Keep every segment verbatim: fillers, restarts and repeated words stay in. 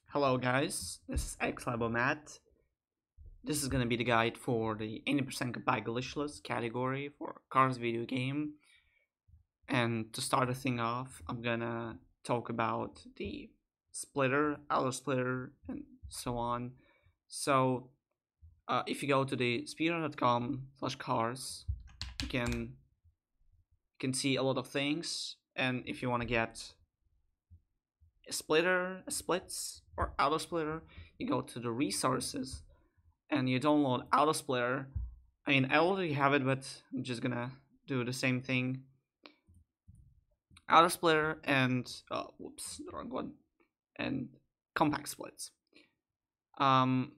Hello guys, this is xlabomat. This is gonna be the guide for the eighty percent goodbye glitchless category for Cars video game. And to start the thing off, I'm gonna talk about the splitter, auto splitter, and so on. So uh, if you go to the speedrun dot com slash cars, you can you can see a lot of things. And if you want to get a splitter, a splits, or auto splitter, you go to the resources and you download auto splitter. I mean, I already have it, but I'm just gonna do the same thing. Auto splitter and oh, whoops, the wrong one, and compact splits. Um,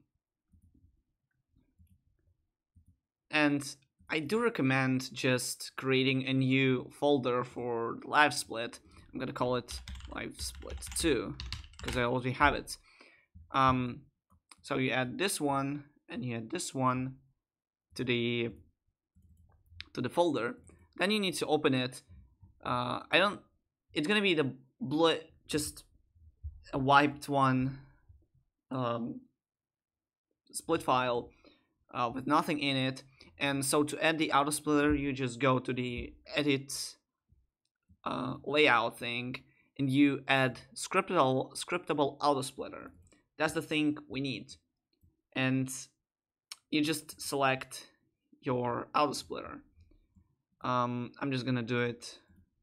and I do recommend just creating a new folder for the live split. I'm gonna call it live split two because I already have it. Um, so you add this one and you add this one to the to the folder. Then you need to open it. Uh, I don't. It's gonna be the bl just a wiped one um, split file uh, with nothing in it. And so to add the auto splitter, you just go to the edit uh, layout thing and you add scriptable scriptable auto splitter. That's the thing we need. And you just select your auto splitter. Um, I'm just gonna do it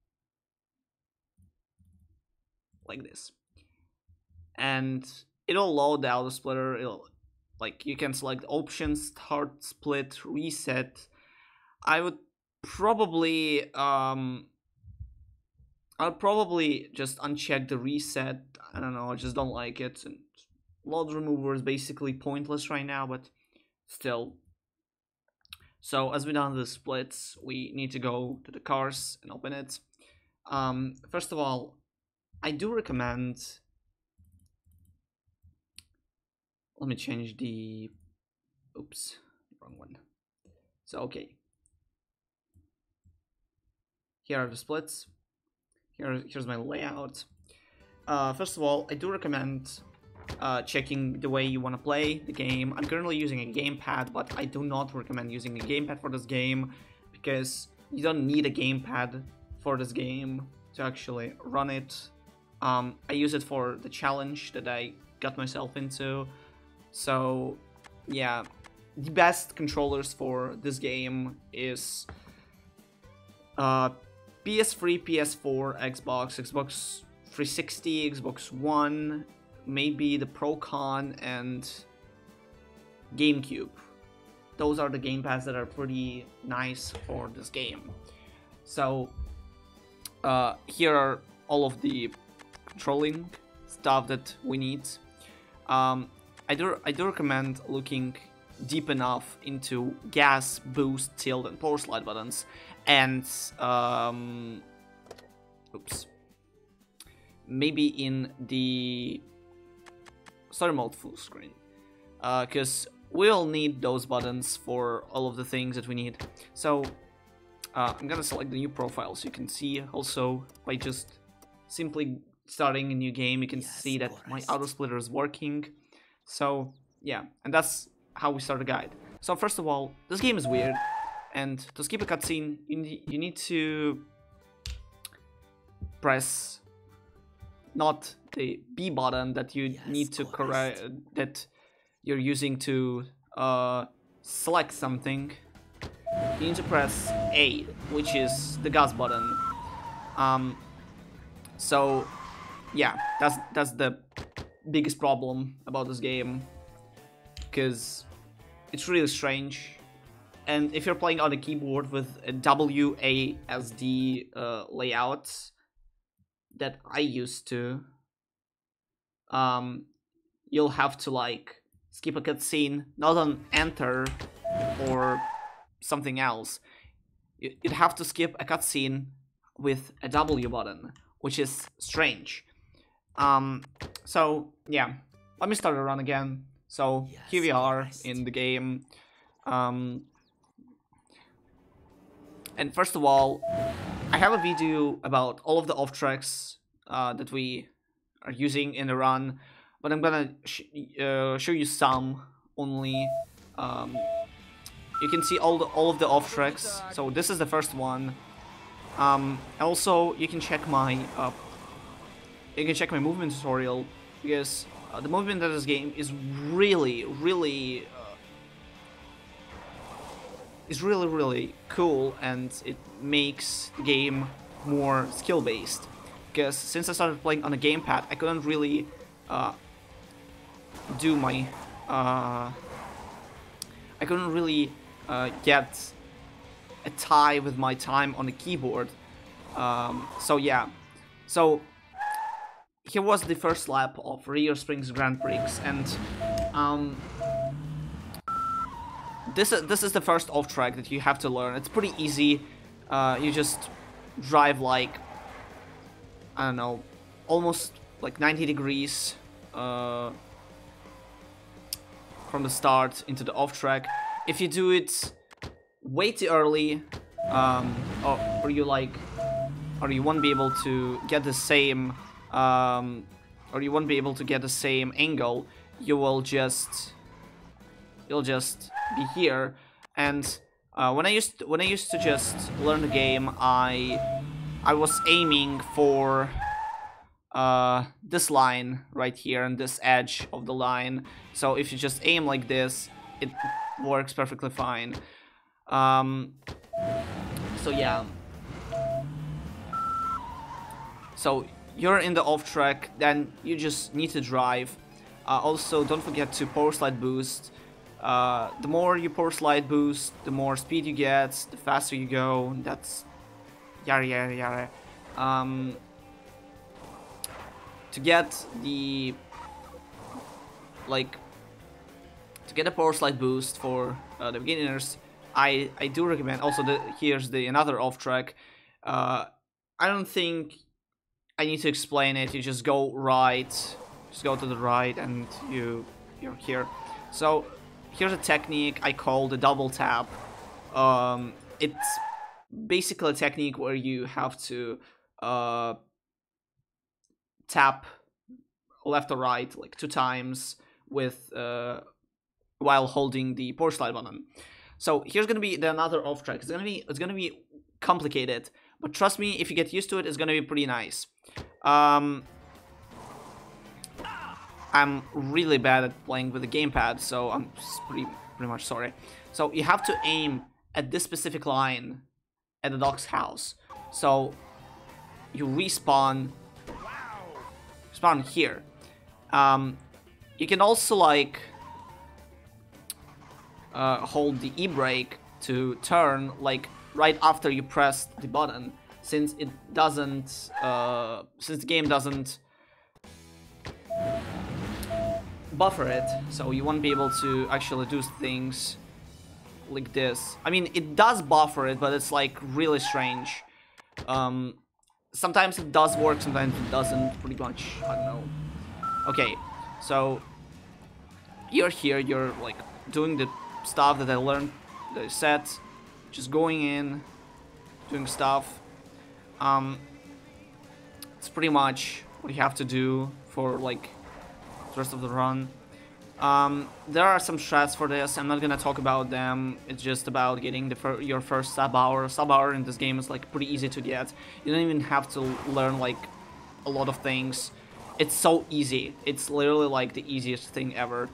like this, and it'll load the auto splitter. It'll like you can select options, start, split, reset. I would probably um I'll probably just uncheck the reset. I don't know, I just don't like it. And load remover is basically pointless right now, but still. So as we done the splits, we need to go to the cars and open it. Um, first of all, I do recommend. Let me change the. Oops, wrong one. So okay. Here are the splits. Here, here's my layout. Uh, first of all, I do recommend uh, checking the way you want to play the game. I'm currently using a gamepad, but I do not recommend using a gamepad for this game because you don't need a gamepad for this game to actually run it. Um, I use it for the challenge that I got myself into. So, yeah, the best controllers for this game is uh, P S three, P S four, Xbox, Xbox three sixty, Xbox One, maybe the Pro-Con, and GameCube. Those are the gamepads that are pretty nice for this game. So, uh, here are all of the controlling stuff that we need. Um, I do I do recommend looking deep enough into gas, boost, tilt, and power slide buttons, and um, oops, maybe in the story mode full screen, because uh, we'll need those buttons for all of the things that we need. So uh, I'm gonna select the new profile so you can see also by just simply starting a new game, you can yes, see that my auto splitter is working. So yeah, and that's how we start the guide. So first of all, this game is weird, and to skip a cutscene, you need, you need to press not the B button that you yes, need to correct, that you're using to uh, select something. You need to press A, which is the gas button. Um, so yeah, that's that's the biggest problem about this game, because it's really strange. And if you're playing on a keyboard with a W A S D uh, layout that I used to, um, you'll have to like skip a cutscene, not on enter or something else. You'd have to skip a cutscene with a W button, which is strange. Um, so yeah, let me start a run again. So yes, here we are Christ. in the game. Um, and first of all, I have a video about all of the off tracks uh, that we are using in the run, but I'm gonna sh uh, show you some only. Um, you can see all the, all of the off tracks. So this is the first one. Um, also, you can check my uh, you can check my movement tutorial, because uh, the movement of this game is really, really. is really really cool, and it makes the game more skill based, because since I started playing on a gamepad I couldn't really uh, do my uh, I couldn't really uh, get a tie with my time on the keyboard. Um, so yeah, so here was the first lap of Rio Springs Grand Prix, and um, This is, this is the first off track that you have to learn. It's pretty easy. Uh, you just drive like, I don't know, almost like ninety degrees uh, from the start into the off track. If you do it way too early, um, or, or you like, or you won't be able to get the same, um, or you won't be able to get the same angle, you will just, you'll just be here. And uh, when I used to, when I used to just learn the game, I I was aiming for uh, this line right here and this edge of the line. So if you just aim like this, it works perfectly fine. Um, so yeah. So you're in the off track, then you just need to drive. Uh, also, don't forget to power slide boost. Uh, the more you power slide boost, the more speed you get, the faster you go. That's yara yara yara. Um, to get the like to get a power slide boost for uh, the beginners, I I do recommend. Also, the here's the another off track. Uh, I don't think I need to explain it. You just go right, just go to the right, and you you're here. So here's a technique I call the double tap. Um, it's basically a technique where you have to uh, tap left or right like two times with uh, while holding the power slide button. So here's gonna be the another off track. It's gonna be it's gonna be complicated, but trust me, if you get used to it, it's gonna be pretty nice. Um, I'm really bad at playing with the gamepad, so I'm pretty pretty much sorry. So you have to aim at this specific line at the dog's house. So you respawn, spawn here. Um, you can also like uh, hold the e-brake to turn like right after you press the button, since it doesn't, uh, since the game doesn't buffer it, so you won't be able to actually do things like this. I mean, it does buffer it, but it's like really strange. Um, sometimes it does work, sometimes it doesn't, pretty much, I don't know. Okay, so you're here, you're like doing the stuff that I learned, the set, just going in, doing stuff. Um, it's pretty much what you have to do for like the rest of the run. Um, there are some strats for this. I'm not gonna talk about them. It's just about getting the fir your first sub hour. Sub hour in this game is like pretty easy to get. You don't even have to learn like a lot of things. It's so easy. It's literally like the easiest thing ever.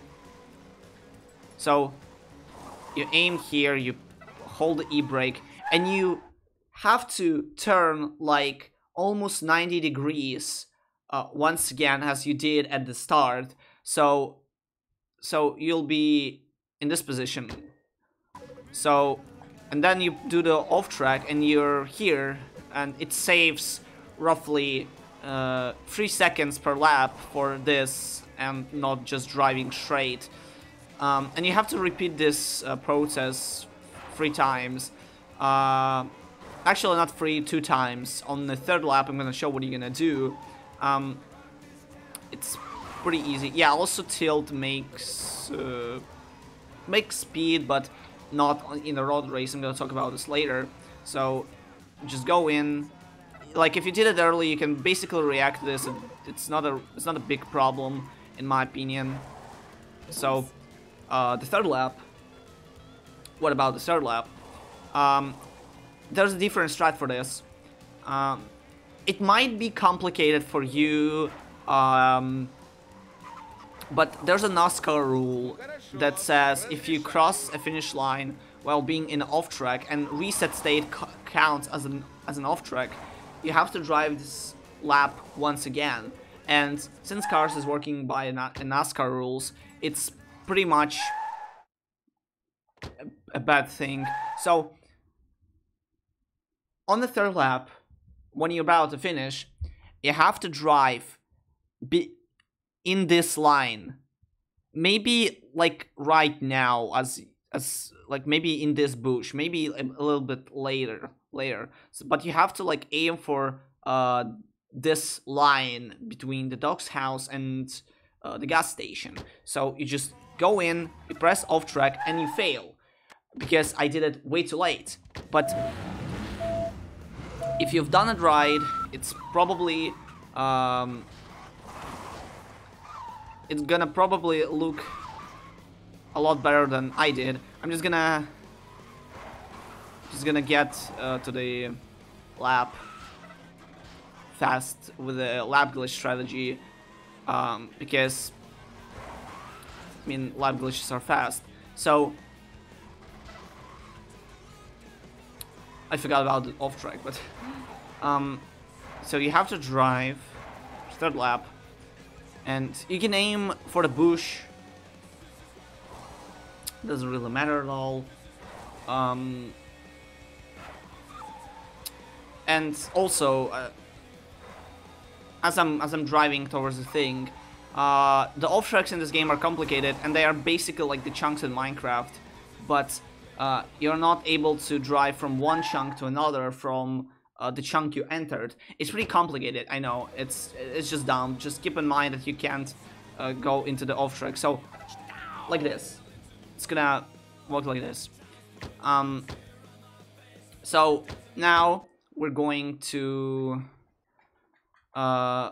So you aim here, you hold the e-brake, and you have to turn like almost ninety degrees uh, once again as you did at the start. So so you'll be in this position. So and then you do the off track and you're here, and it saves roughly uh, three seconds per lap for this and not just driving straight. Um, and you have to repeat this uh, process three times. Uh, actually, not three, two times. On the third lap, I'm gonna show what you're gonna do. Um, it's pretty easy. Yeah, also tilt makes uh, makes speed, but not in a road race. I'm gonna talk about this later. So just go in. Like if you did it early, you can basically react to this. It's not a it's not a big problem in my opinion. So, uh, the third lap. What about the third lap? Um, there's a different strat for this. Um, it might be complicated for you, um, but there's a NASCAR rule that says if you cross a finish line while being in off track and reset state counts as an as an off track, you have to drive this lap once again. And since Cars is working by a NASCAR rules, it's pretty much a, a bad thing. So on the third lap, when you're about to finish, you have to drive be in this line. Maybe like right now, as as like maybe in this bush, maybe a, a little bit later, later. So, but you have to like aim for uh this line between the dog's house and uh, the gas station. So you just go in, you press off track, and you fail because I did it way too late. But if you've done it right, it's probably um, it's gonna probably look a lot better than I did. I'm just gonna just gonna get uh, to the lap fast with the lap glitch strategy, um, because I mean lap glitches are fast. So I forgot about the off track, but um, so you have to drive third lap, and you can aim for the bush. Doesn't really matter at all. Um, and also, uh, as I'm as I'm driving towards the thing, uh, the off tracks in this game are complicated, and they are basically like the chunks in Minecraft, but Uh, you're not able to drive from one chunk to another from uh, the chunk you entered. It's pretty complicated, I know. It's it's just dumb. Just keep in mind that you can't uh, go into the off track. So, like this. It's gonna work like this. Um, so, now we're going to... Uh,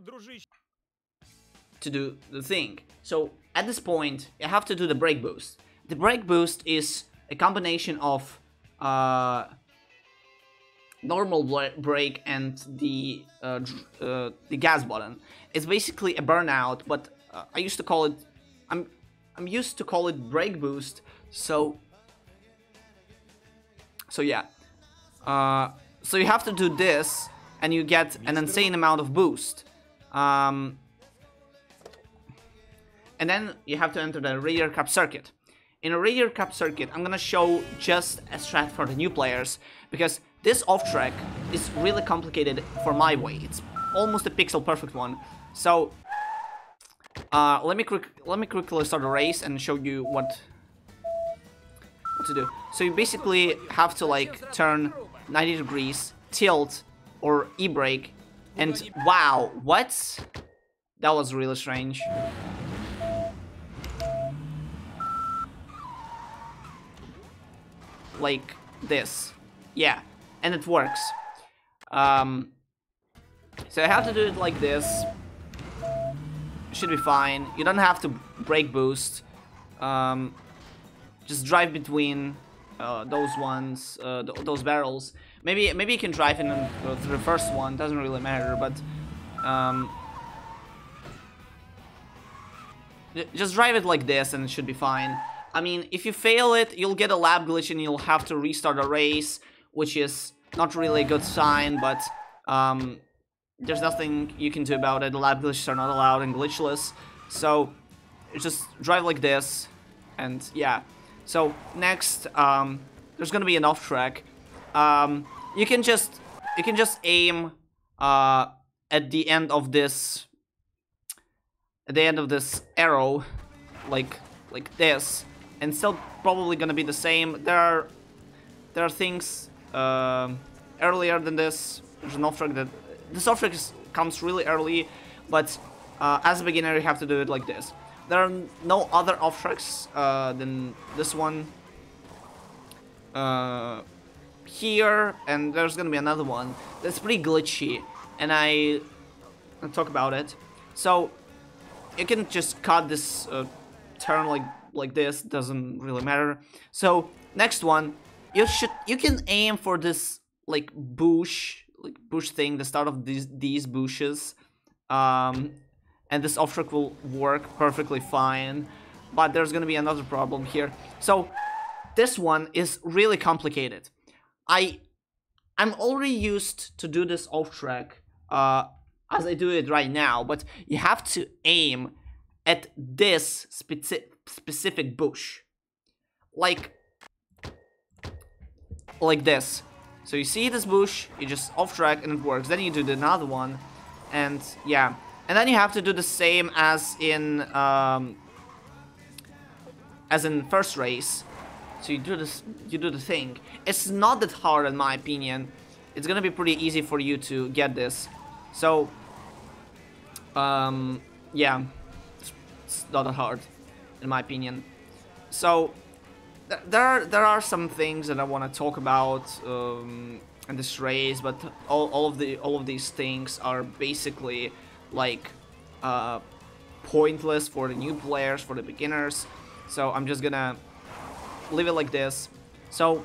to do the thing. So, at this point, you have to do the brake boost. The brake boost is a combination of uh, normal brake and the uh, uh, the gas button. It's basically a burnout, but uh, I used to call it. I'm I'm used to call it brake boost. So so yeah. Uh, so you have to do this, and you get an insane amount of boost. Um, and then you have to enter the radiator cap circuit. In a radiator cap circuit, I'm gonna show just a strat for the new players, because this off-track is really complicated for my way. It's almost a pixel perfect one. So uh, let me quick let me quickly start a race and show you what what to do. So you basically have to like turn ninety degrees, tilt, or e-brake, and wow, what? That was really strange. Like this, yeah, and it works. Um, so I have to do it like this. Should be fine. You don't have to brake boost. Um, just drive between uh, those ones, uh, th those barrels. Maybe maybe you can drive in uh, through the first one. Doesn't really matter, but um, just drive it like this, and it should be fine. I mean, if you fail it, you'll get a lap glitch and you'll have to restart a race, which is not really a good sign, but um, there's nothing you can do about it. The lap glitches are not allowed and glitchless, so just drive like this, and yeah. So next, um, there's gonna be an off track. Um, you can just you can just aim uh, at the end of this at the end of this arrow, like like this. And still probably gonna be the same. There are there are things uh, earlier than this. There's an off track that this off track is, comes really early, but uh, as a beginner you have to do it like this. There are no other off tracks uh, than this one uh, here, and there's gonna be another one that's pretty glitchy, and I I'll talk about it. So you can just cut this uh, turn like like this, doesn't really matter. So next one, you should you can aim for this like bush like bush thing, the start of these these bushes, um, and this off track will work perfectly fine. But there's gonna be another problem here. So this one is really complicated. I I'm already used to do this off track uh, as I do it right now, but you have to aim at this speci specific bush, like like this. So you see this bush, you just off track and it works. Then you do the another one, and yeah, and then you have to do the same as in um, as in first race. So you do this, you do the thing. It's not that hard in my opinion. It's gonna be pretty easy for you to get this. So, um, yeah, it's, it's not that hard, in my opinion. So th there are there are some things that I want to talk about um, in this race, but all all of the all of these things are basically like uh, pointless for the new players, for the beginners. So I'm just gonna leave it like this. So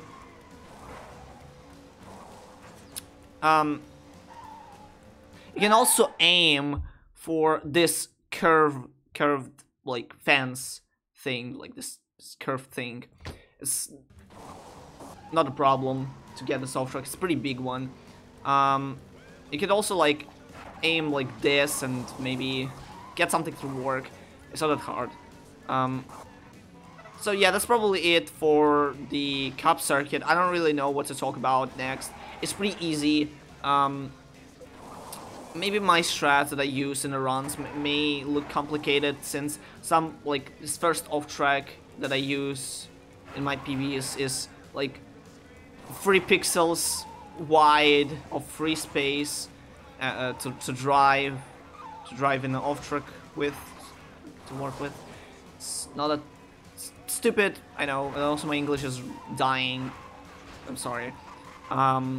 um, you can also aim for this curve, curved like fence thing, like this, this curved thing. It's not a problem to get the soft track. It's a pretty big one. Um, you could also like aim like this and maybe get something to work. It's not that hard. Um, So yeah, that's probably it for the Cup circuit. I don't really know what to talk about next. It's pretty easy. Um, maybe my strats that I use in the runs may look complicated, since some, like, this first off track that I use in my P V is, is like three pixels wide of free space uh, uh, to, to drive to drive in the off track with, to work with. It's not that stupid, I know, and also my English is dying. I'm sorry. Um,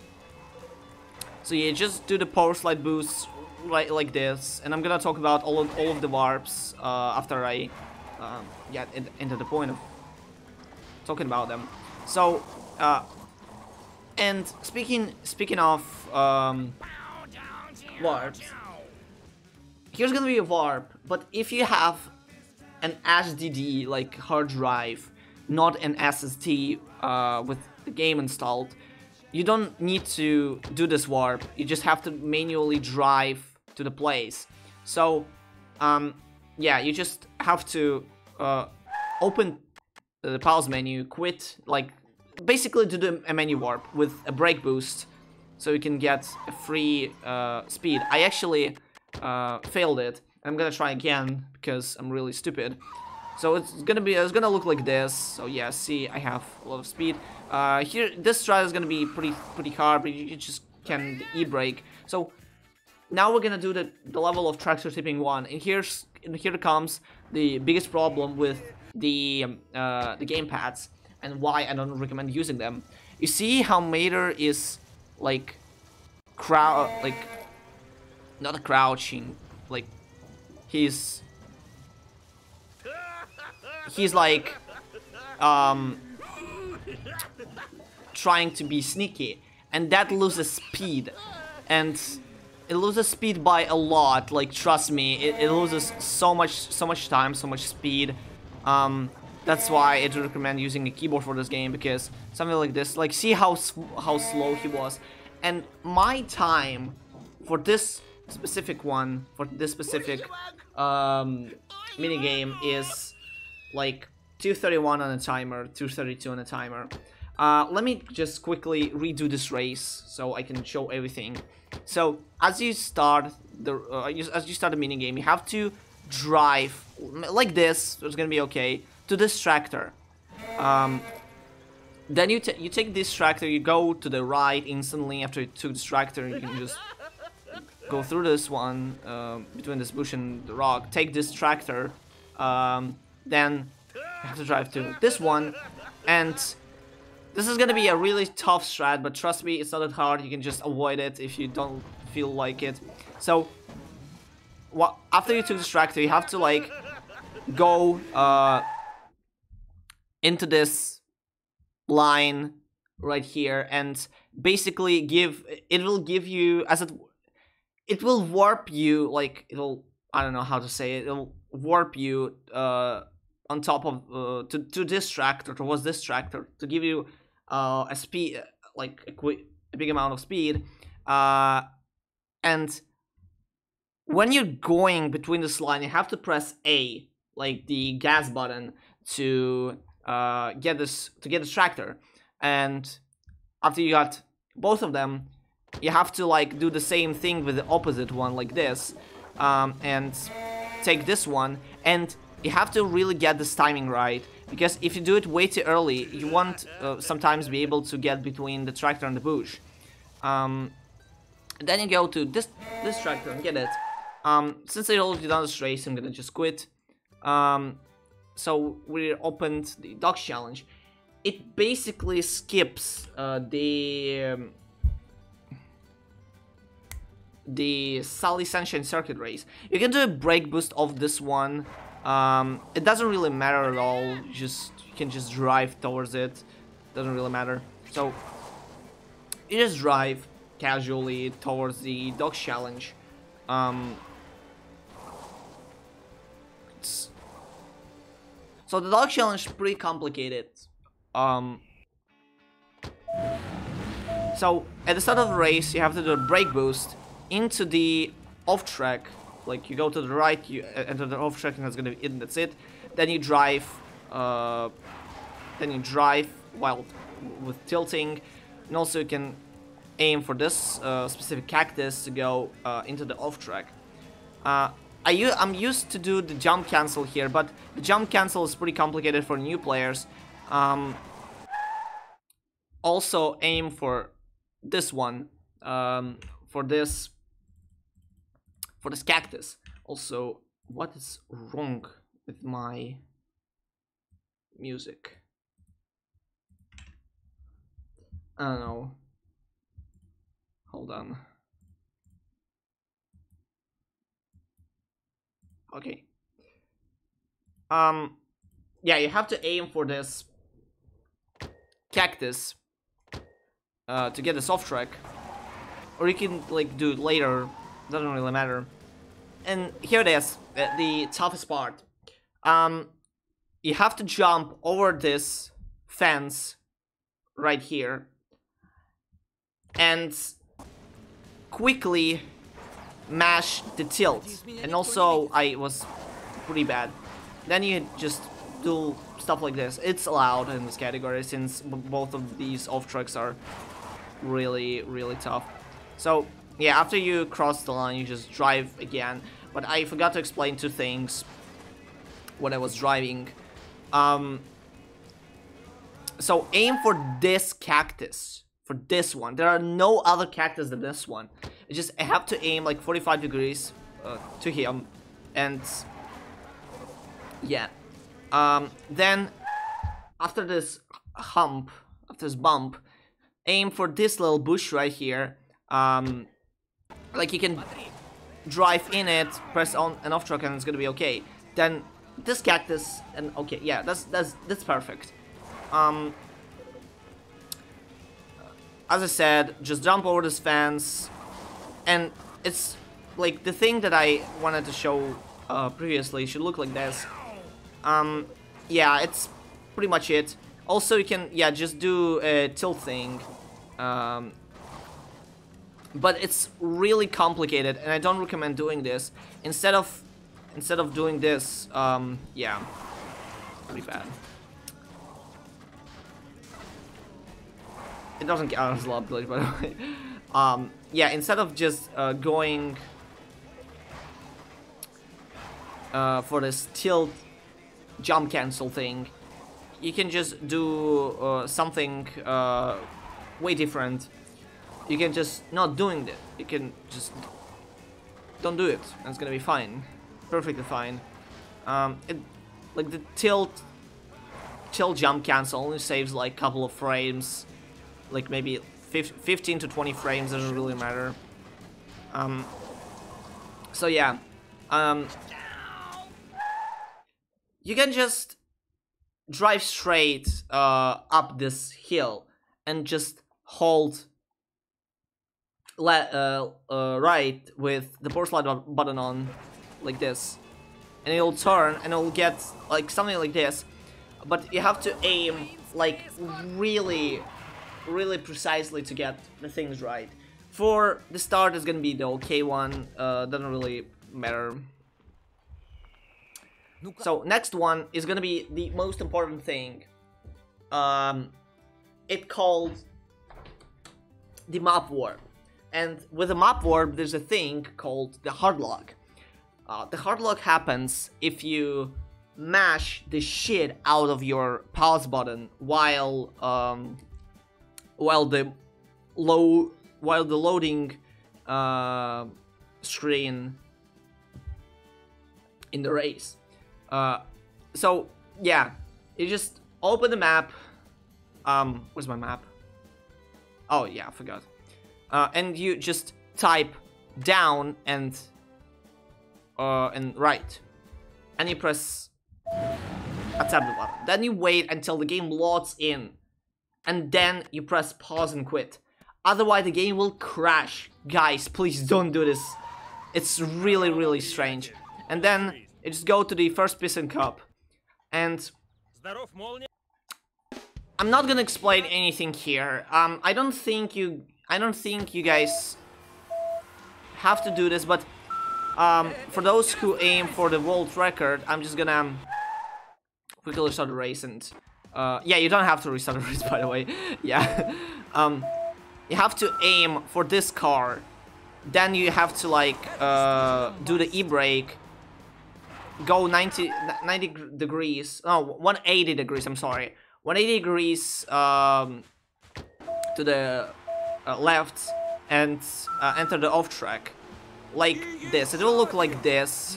so yeah, just do the power slide boosts right like this, and I'm gonna talk about all of all of the warps uh, after I um, get into the point of talking about them. So, uh, and speaking speaking of um, warps, here's gonna be a warp, but if you have an H D D, like hard drive, not an S S D uh, with the game installed, you don't need to do this warp. You just have to manually drive to the place. So, um, yeah, you just have to uh, open the pause menu, quit, like basically do the, a menu warp with a brake boost, so you can get a free uh, speed. I actually uh, failed it. I'm gonna try again because I'm really stupid. So it's gonna be, it's gonna look like this. So yeah, see, I have a lot of speed. Uh, here, this strat is gonna be pretty pretty hard, but you just can e-brake. So now we're gonna do the the level of tractor tipping one, and here's and here comes the biggest problem with the um, uh, the game pads and why I don't recommend using them. You see how Mater is like crowd, like not a crouching, like. He's he's like um, trying to be sneaky, and that loses speed, and it loses speed by a lot. Like, trust me, it, it loses so much so much time, so much speed. Um, that's why I do recommend using a keyboard for this game, because something like this, like, see how how slow he was, and my time for this specific one, for this specific um, minigame is like two thirty-one on a timer, two thirty-two on a timer. Uh, let me just quickly redo this race so I can show everything. So as you start the uh, as you start the minigame, you have to drive like this. So it's gonna be okay to this tractor. Um, then you you take this tractor, you go to the right instantly after you took this tractor. You can just go through this one, uh, between this bush and the rock, take this tractor, um, then you have to drive to this one, and this is gonna be a really tough strat, but trust me, it's not that hard. You can just avoid it if you don't feel like it. So what after you took this tractor, you have to like go uh, into this line right here and basically give it will give you as it it will warp you like it'll I don't know how to say it it'll warp you uh, on top of uh, to to this tractor towards this tractor to give you uh, a speed like a, a big amount of speed uh, and when you're going between this line you have to press A like the gas button to uh, get this to get this tractor. And after you got both of them, you have to like do the same thing with the opposite one like this, um, and take this one, and you have to really get this timing right, because if you do it way too early, you won't uh, sometimes be able to get between the tractor and the bush. Um, then you go to this this tractor and get it. Um, since I already done this race, I'm gonna just quit. Um, so we opened the Dogs Challenge. It basically skips uh, the um, the Sally Sunshine Circuit race. You can do a brake boost of this one. Um, it doesn't really matter at all. Just you can just drive towards it. Doesn't really matter. So you just drive casually towards the Dogs Challenge. Um, it's, so the Dogs Challenge is pretty complicated. Um, so at the start of the race, you have to do a brake boost into the off track. Like you go to the right, you enter the off track, and that's gonna be it. And that's it. Then you drive. Uh, then you drive while with tilting, and also you can aim for this uh, specific cactus to go uh, into the off track. Uh, I I'm used to do the jump cancel here, but the jump cancel is pretty complicated for new players. Um, also aim for this one, um, for this, for this cactus. Also, what is wrong with my music? I don't know. Hold on. Okay. Um, yeah, you have to aim for this cactus uh, to get this off track, or you can like do it later. Doesn't really matter. And here it is, uh, the toughest part. Um, you have to jump over this fence right here and quickly mash the tilt. And also, I was pretty bad. Then you just do stuff like this. It's allowed in this category since both of these off tracks are really, really tough. So yeah, after you cross the line, you just drive again. But I forgot to explain two things when I was driving. Um, so aim for this cactus, for this one. There are no other cactus than this one. I just I have to aim like forty-five degrees uh, to him, and yeah. Um, then after this hump, after this bump, aim for this little bush right here. Um, like you can drive in it, press on and off track, and it's gonna be okay. Then this cactus, and okay, yeah, that's that's that's perfect. Um, as I said, just jump over this fence, and it's like the thing that I wanted to show uh, previously should look like this. Um, yeah, it's pretty much it. Also, you can, yeah, just do a tilt thing. Um, but it's really complicated, and I don't recommend doing this. Instead of, instead of doing this, um, yeah, pretty bad. It doesn't count as a lot, by the way. Um, yeah, instead of just uh, going uh, for this tilt jump cancel thing, you can just do uh, something uh, way different. You can just not doing it. You can just don't do it, and it's gonna be fine, perfectly fine. Um, it like the tilt tilt jump cancel only saves like a couple of frames, like maybe fifteen to twenty frames. Doesn't really matter. Um, so yeah. um, you can just drive straight uh, up this hill and just hold le uh, uh, right with the power slide button on, like this, and it'll turn and it'll get like something like this. But you have to aim like really, really precisely to get the things right. For the start, it's gonna be the okay one. Uh, doesn't really matter. So next one is gonna be the most important thing. Um, it called the map warp, and with the map warp, there's a thing called the hard lock. Uh, the hard lock happens if you mash the shit out of your pause button while um, while the low while the loading uh, screen in the race. Uh, so yeah, you just open the map. Um, where's my map? Oh yeah, I forgot. Uh, and you just type down and uh, and right, and you press accept the button. Then you wait until the game loads in, and then you press pause and quit. Otherwise, the game will crash. Guys, please don't do this. It's really, really strange. And then you just go to the first Piston Cup, and I'm not gonna explain anything here. Um, I don't think you, I don't think you guys have to do this, but um, for those who aim for the world record, I'm just gonna um, quickly restart the race. And uh, yeah, you don't have to restart the race, by the way. Yeah, um, you have to aim for this car. Then you have to like uh, do the e-brake. Go ninety, ninety degrees, no, one hundred eighty degrees, I'm sorry, one hundred eighty degrees um, to the uh, left, and uh, enter the off track, like this. It will look like this,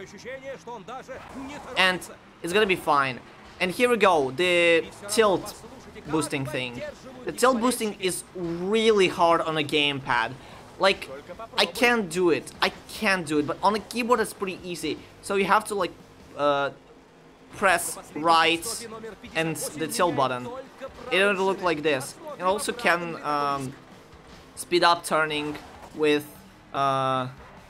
and it's gonna be fine. And here we go, the tilt boosting thing. The tilt boosting is really hard on a gamepad. Like, I can't do it, I can't do it, but on a keyboard it's pretty easy. So you have to like, uh, press right and the tilt button. It'll look like this. You also can um, speed up turning with, uh,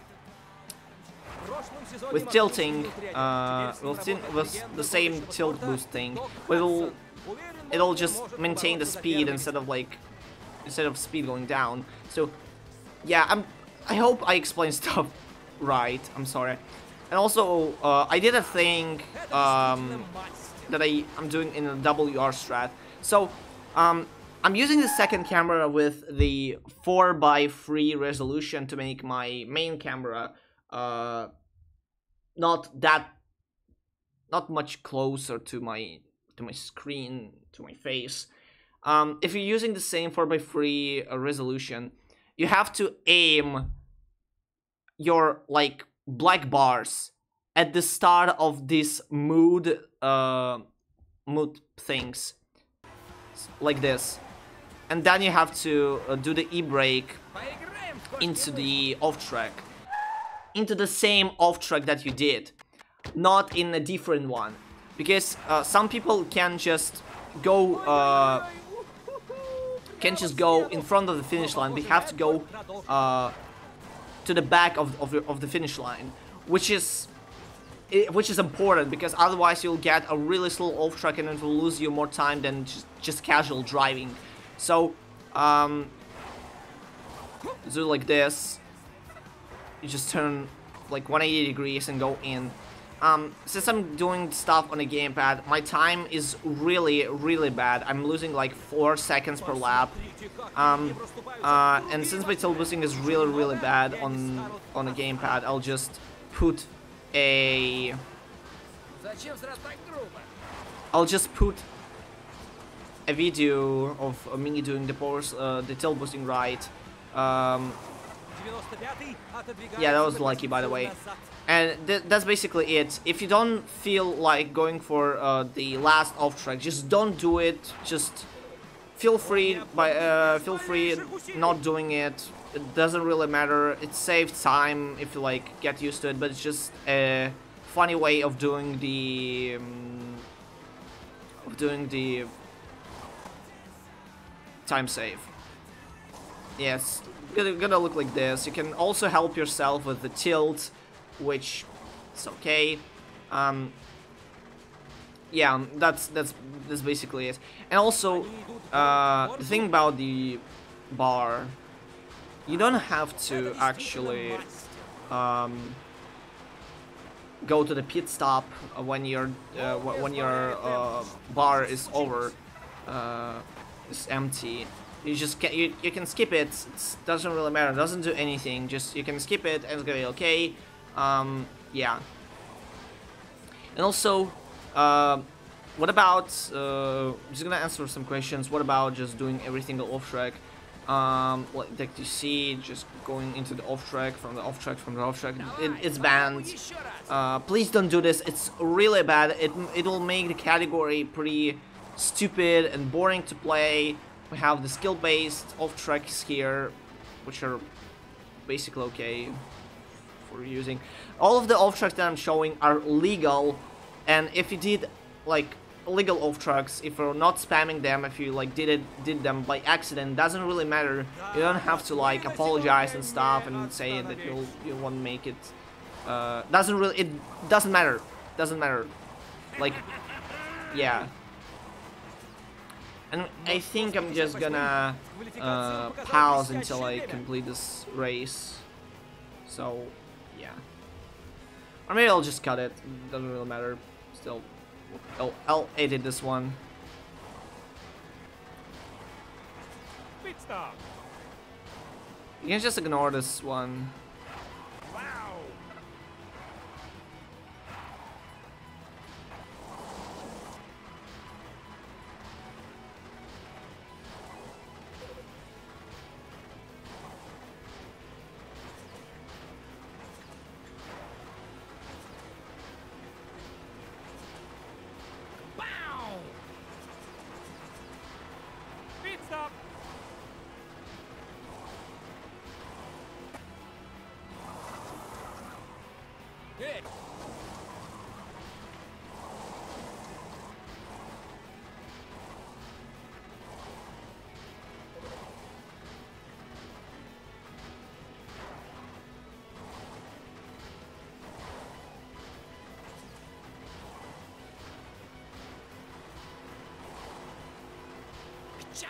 with tilting, uh, with, with the same tilt boost thing. But it'll, it'll just maintain the speed instead of like, instead of speed going down. So yeah, I'm, I hope I explained stuff right, I'm sorry. And also, uh, I did a thing um, that I, I'm doing in a W R strat. So, um, I'm using the second camera with the four by three resolution to make my main camera uh, not that, not much closer to my, to my screen, to my face. Um, if you're using the same four by three uh, resolution, you have to aim your like black bars at the start of this mood uh, mood things, like this, and then you have to uh, do the e-brake into the off track, into the same off track that you did, not in a different one, because uh, some people can just go uh, can just go in front of the finish line. They have to go uh, to the back of, of, of the finish line, which is which is important, because otherwise you'll get a really slow off track and it will lose you more time than just, just casual driving. So um, do like this. You just turn like one hundred eighty degrees and go in. Um, since I'm doing stuff on a gamepad, my time is really, really bad. I'm losing like four seconds per lap. Um, uh, and since my tilt boosting is really, really bad on on a gamepad, I'll just put a. I'll just put a video of me doing the pause, uh, the tilt boosting right. Um, yeah, that was lucky, by the way. And th that's basically it. If you don't feel like going for uh, the last off track, just don't do it. Just feel free by uh, feel free not doing it. it doesn't really matter. It saves time if you like get used to it, but it's just a funny way of doing the um, of doing the time save. Yes, gonna, gonna look like this. You can also help yourself with the tilt, which is okay. Um, yeah, that's that's that's basically it. And also, uh, the thing about the bar, you don't have to actually um, go to the pit stop when your uh, when your uh, bar is over, uh, is empty. You just can you, you can skip it. It doesn't really matter. It doesn't do anything. Just you can skip it and it's gonna be okay. Um, yeah. And also, uh, what about? Uh, I'm just gonna answer some questions. What about just doing everything off track? Um, like, like you see, just going into the off track, from the off track, from the off track. It, it's banned. Uh, please don't do this. It's really bad. It it will make the category pretty stupid and boring to play. We have the skill-based off tracks here, which are basically okay for using. All of the off tracks that I'm showing are legal, and if you did like illegal off tracks, if you're not spamming them, if you like did it did them by accident, doesn't really matter. You don't have to like apologize and stuff and say that you'll you won't make it. Uh, doesn't really it doesn't matter. Doesn't matter. Like, yeah. And I think I'm just gonna uh, pause until I complete this race. So, yeah. Or maybe I'll just cut it. Doesn't really matter. Still, I'll, I'll edit this one. Pit stop. You can just ignore this one. Wow. Pit stop. Good. Ciao.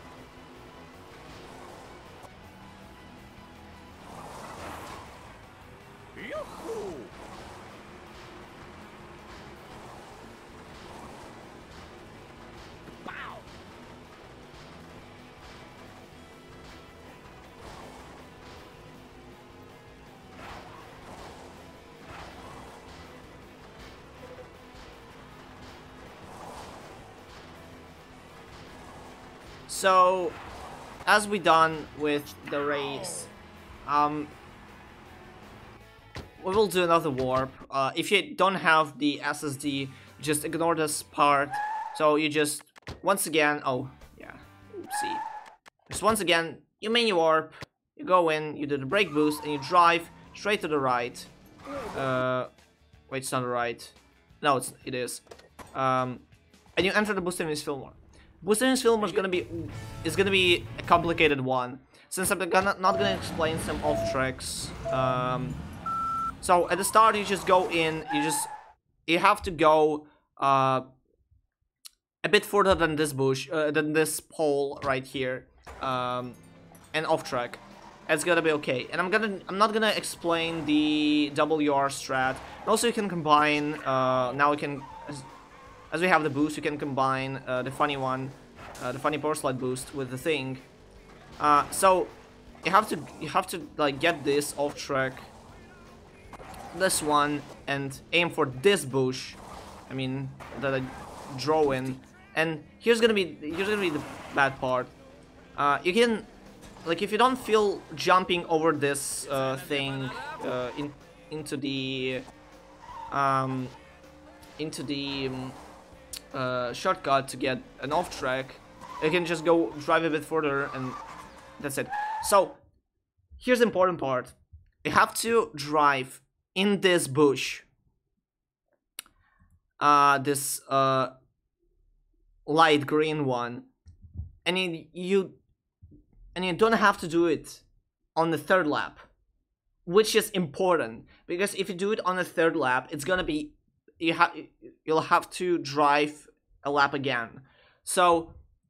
Yoo-hoo. Wow. So, as we done with the race, um, we will do another warp. Uh, if you don't have the S S D, just ignore this part. So you just, once again, oh, yeah, oopsie. Just once again, you mini warp, you go in, you do the brake boost, and you drive straight to the right. Uh, wait, it's not the right. No, it's, it is. Um, and you enter the Booster News Fillmore. Booster News Fillmore is gonna be is gonna be a complicated one, since I'm gonna not gonna explain some off tracks. Um, so at the start, you just go in. You just you have to go uh, a bit further than this bush, uh, than this pole right here, um, and off track. It's gonna be okay. And I'm gonna I'm not gonna explain the W R strat. Also, you can combine. Uh, now we can. As, As we have the boost, you can combine uh, the funny one, uh, the funny power slide boost with the thing. Uh, so you have to you have to like get this off track, this one, and aim for this bush. I mean that I draw in. And here's gonna be here's gonna be the bad part. Uh, you can, like, if you don't feel jumping over this uh, thing uh, in into the um, into the um, Uh, shortcut to get an off track, you can just go drive a bit further and that's it. So here's the important part. You have to drive in this bush. Uh, this uh, light green one. And you, you and you don't have to do it on the third lap. Which is important. Because if you do it on the third lap, it's gonna be... You have you'll have to drive a lap again. So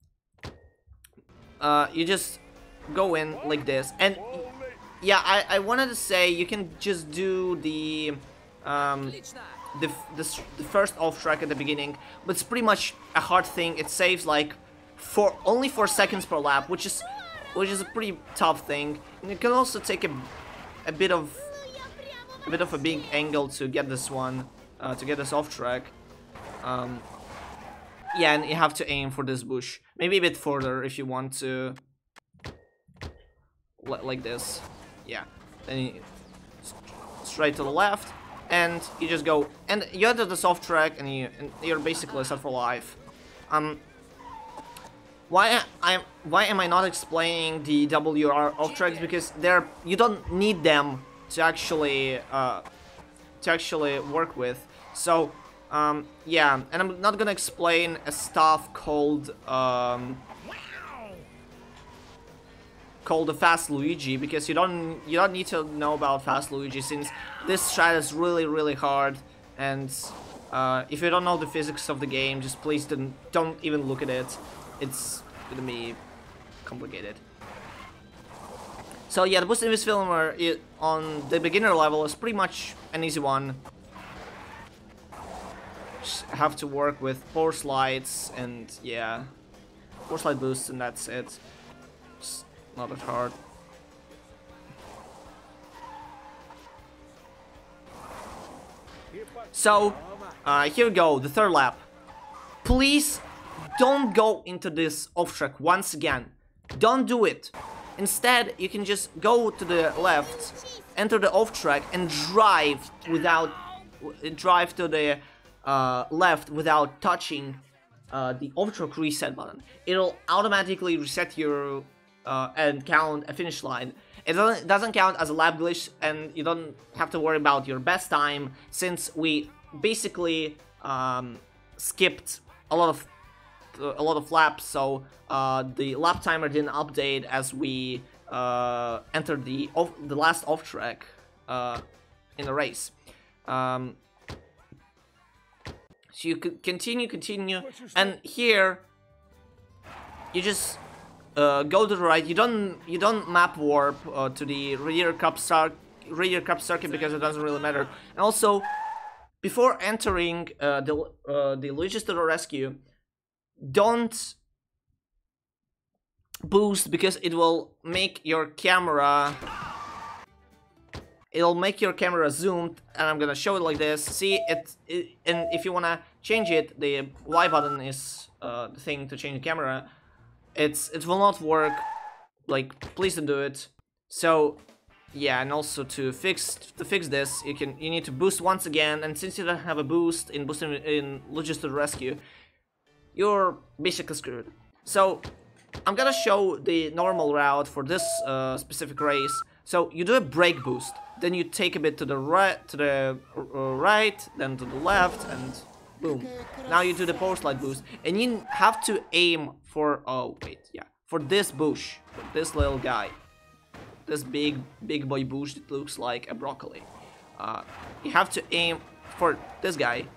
uh, you just go in like this, and yeah, I, I wanted to say you can just do the um, the, the the first off track at the beginning, but it's pretty much a hard thing. It saves like four only four seconds per lap, which is which is a pretty tough thing. And you can also take a a bit of a bit of a big angle to get this one. Uh, to get us off track. Um, yeah, and you have to aim for this bush. Maybe a bit further if you want to. Like this. Yeah. Then you straight to the left. And you just go. And you enter this off track and, you, and you're basically set for life. Um, why I why am I not explaining the W R off tracks? Because they're you don't need them to actually uh, to actually work with. So um, yeah, and I'm not gonna explain a stuff called um, called the Fast Luigi, because you don't you don't need to know about Fast Luigi, since this strat is really really hard, and uh, if you don't know the physics of the game, just please don't don't even look at it. It's gonna be complicated. So yeah, the Boost Invis Filmer on the beginner level is pretty much an easy one. Just have to work with four slides and yeah, four slide boosts, and that's it. It's not that hard. So uh, here we go, the third lap. Please don't go into this off track once again. Don't do it. Instead, you can just go to the left, enter the off track, and drive without drive to the uh, left without touching uh, the off track reset button. It'll automatically reset your uh, and count a finish line. It doesn't, doesn't count as a lap glitch, and you don't have to worry about your best time, since we basically um, skipped a lot of a lot of laps, so uh, the lap timer didn't update as we uh, entered the off, the last off track uh, in the race. Um, so you could continue, continue, and here you just uh, go to the right. You don't you don't map warp uh, to the Radiator Cup Star Radiator Cup circuit, because it doesn't really matter. And also, before entering uh, the uh, the Luigi's to the Rescue, don't boost, because it will make your camera it'll make your camera zoomed, and I'm gonna show it like this. See it, it and if you wanna change it, the Y button is uh, the thing to change the camera. It's it will not work. Like, please don't do it. So yeah, and also to fix to fix this, you can you need to boost once again, and since you don't have a boost in boosting in Luigi's to the Rescue, you're basically screwed. So I'm gonna show the normal route for this uh, specific race. So you do a brake boost, then you take a bit to the right, to the uh, right, then to the left, and boom. Now you do the power slide boost, and you have to aim for oh wait yeah for this bush, for this little guy, this big big boy bush that looks like a broccoli. Uh, you have to aim for this guy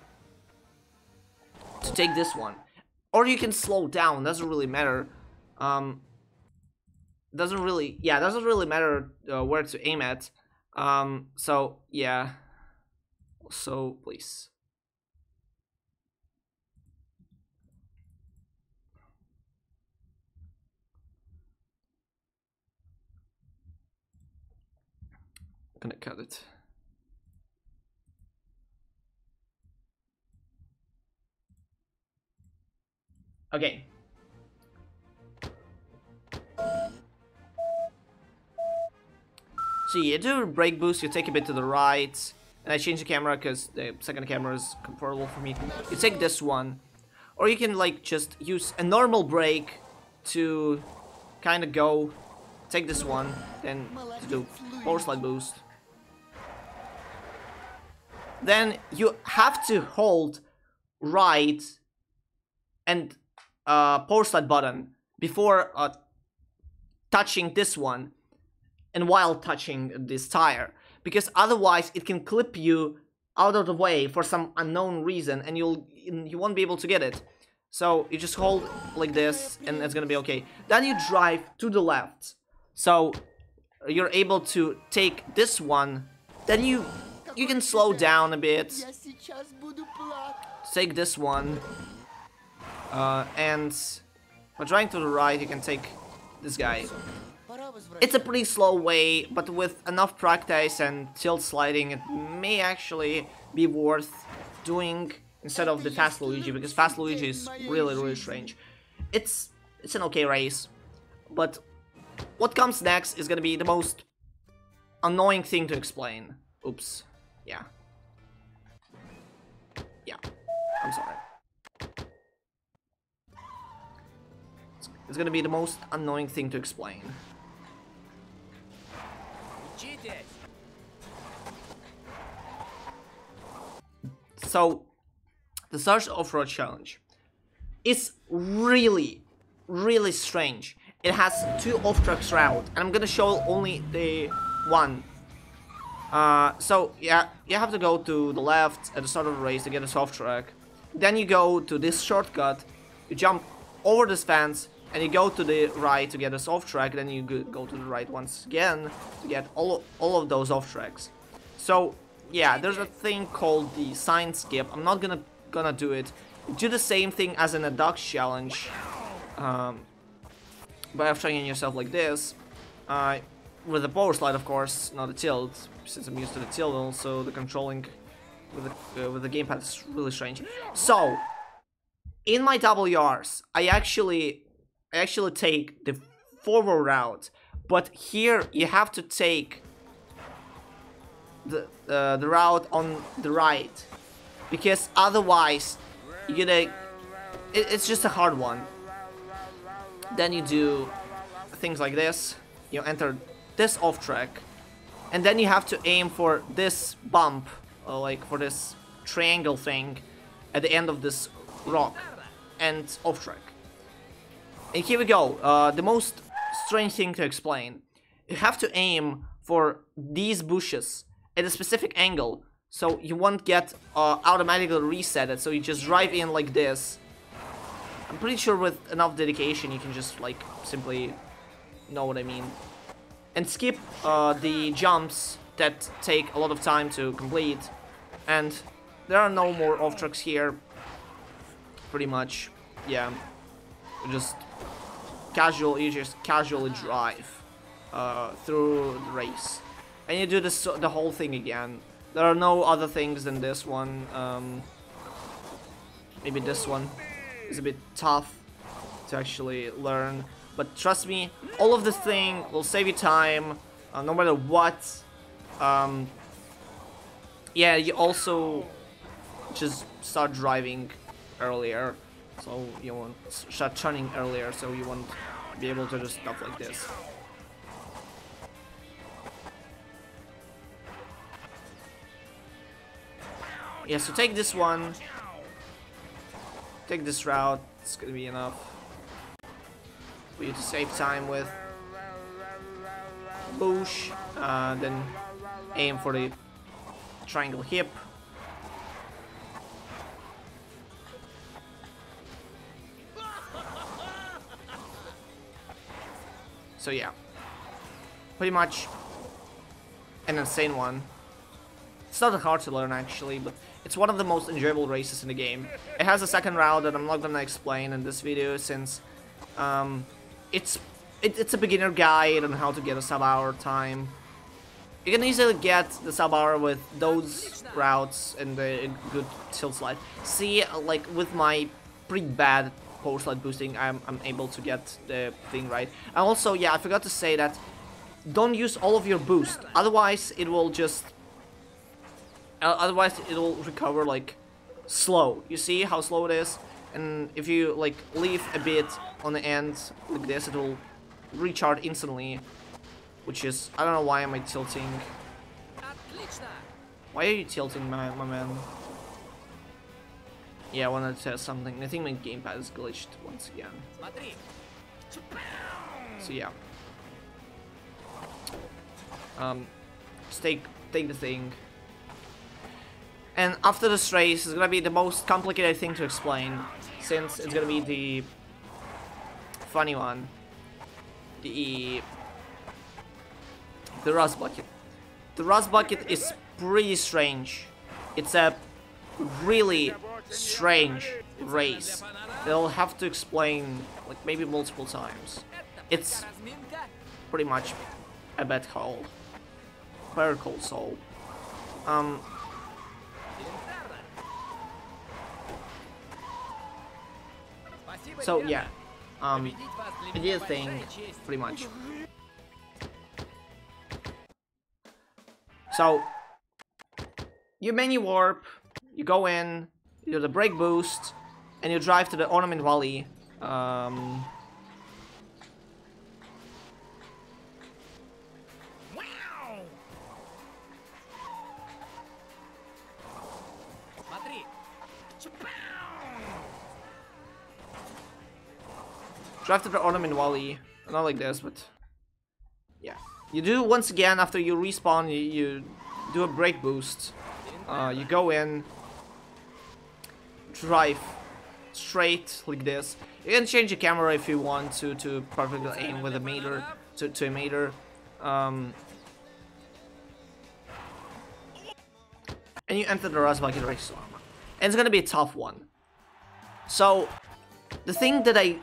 to take this one. Or you can slow down, doesn't really matter. Um, doesn't really, yeah, doesn't really matter uh, where to aim at. Um, so, yeah. So, please. I'm gonna cut it. Okay. So you do a brake boost, you take a bit to the right, and I change the camera because the second camera is comfortable for me. You take this one, or you can like just use a normal brake to kind of go take this one, then do power slide boost. Then you have to hold right and uh, power slide button before uh, touching this one and while touching this tire, because otherwise it can clip you out of the way for some unknown reason and you'll you won't be able to get it. So you just hold like this and it's gonna be okay. Then you drive to the left, so you're able to take this one. Then you you can slow down a bit, take this one, uh, and by driving to the right you can take this guy. It's a pretty slow way, but with enough practice and tilt sliding it may actually be worth doing instead of the Fast Luigi, because Fast Luigi is really really strange. It's it's an okay race, but what comes next is gonna be the most annoying thing to explain. Oops. Yeah. Yeah. I'm sorry. It's, it's gonna be the most annoying thing to explain. So, the Stars Off-Road Challenge is really, really strange. It has two off-tracks route, and I'm gonna show only the one. Uh, so, yeah, you have to go to the left at the start of the race to get a soft track. Then you go to this shortcut, you jump over this fence, and you go to the right to get a soft track. Then you go to the right once again to get all, all of those off tracks. So, yeah, there's a thing called the sign skip. I'm not gonna gonna do it. Do the same thing as in a Ducks challenge, um, by training yourself like this, uh, with a power slide, of course, not a tilt, since I'm used to the tilt. Also, the controlling with the uh, with the gamepad is really strange. So, in my W Rs, I actually I actually take the forward route, but here you have to take the uh, the route on the right, because otherwise you're gonna it, it's just a hard one. Then you do things like this, you enter this off track, and then you have to aim for this bump, uh, like for this triangle thing at the end of this rock, and off track. And here we go, uh, the most strange thing to explain. You have to aim for these bushes at a specific angle, so you won't get uh, automatically reset, so you just drive in like this. I'm pretty sure with enough dedication you can just like simply know what I mean. And skip uh, the jumps that take a lot of time to complete. And there are no more off tracks here. Pretty much, yeah. Just casual, you just casually drive uh, through the race, and you do this the whole thing again. There are no other things than this one. Um, maybe this one is a bit tough to actually learn, but trust me, all of this thing will save you time, uh, no matter what. Um, yeah, you also just start driving earlier, so you won't start turning earlier, so you won't be able to do stuff like this. Yeah, so take this one, take this route, it's gonna be enough for you to save time with. Boosh, uh, then aim for the triangle hip. So yeah, pretty much an insane one. It's not that hard to learn actually, but it's one of the most enjoyable races in the game. It has a second route that I'm not gonna explain in this video, since um, it's it, it's a beginner guide on how to get a sub-hour time. You can easily get the sub-hour with those routes and the good tilt slide. See, like with my pretty bad power slide boosting, I'm, I'm able to get the thing right. And also, yeah, I forgot to say that don't use all of your boost, otherwise it will just uh, otherwise it will recover like slow. You see how slow it is? And if you like leave a bit on the end like this, it will recharge instantly, which is, I don't know why am I tilting. Отлично! Why are you tilting, my, my man? Yeah, I wanted to test something. I think my gamepad is glitched once again. Смотри! So yeah. Um, just take, take the thing. And after this race is gonna be the most complicated thing to explain, since it's gonna be the funny one. The the rust bucket. The rust bucket is pretty strange. It's a really strange race that I'll have to explain like maybe multiple times. It's Разминка. pretty much a bad call. Better call Saul. Um Спасибо, so ребята. yeah. Um Победить вас для I меня did a thing большая честь. pretty much. So you menu warp, you go in, you do the brake boost, and you drive to the Ornament Valley. Um, Вау! Смотри! drive to the Ornament Valley. Not like this, but yeah. You do once again after you respawn. You, you do a brake boost. Uh, you go in, drive straight like this. You can change the camera if you want to to perfectly aim with a meter to to a meter. Um, and you enter the Rust Bucket race, and it's gonna be a tough one. So the thing that I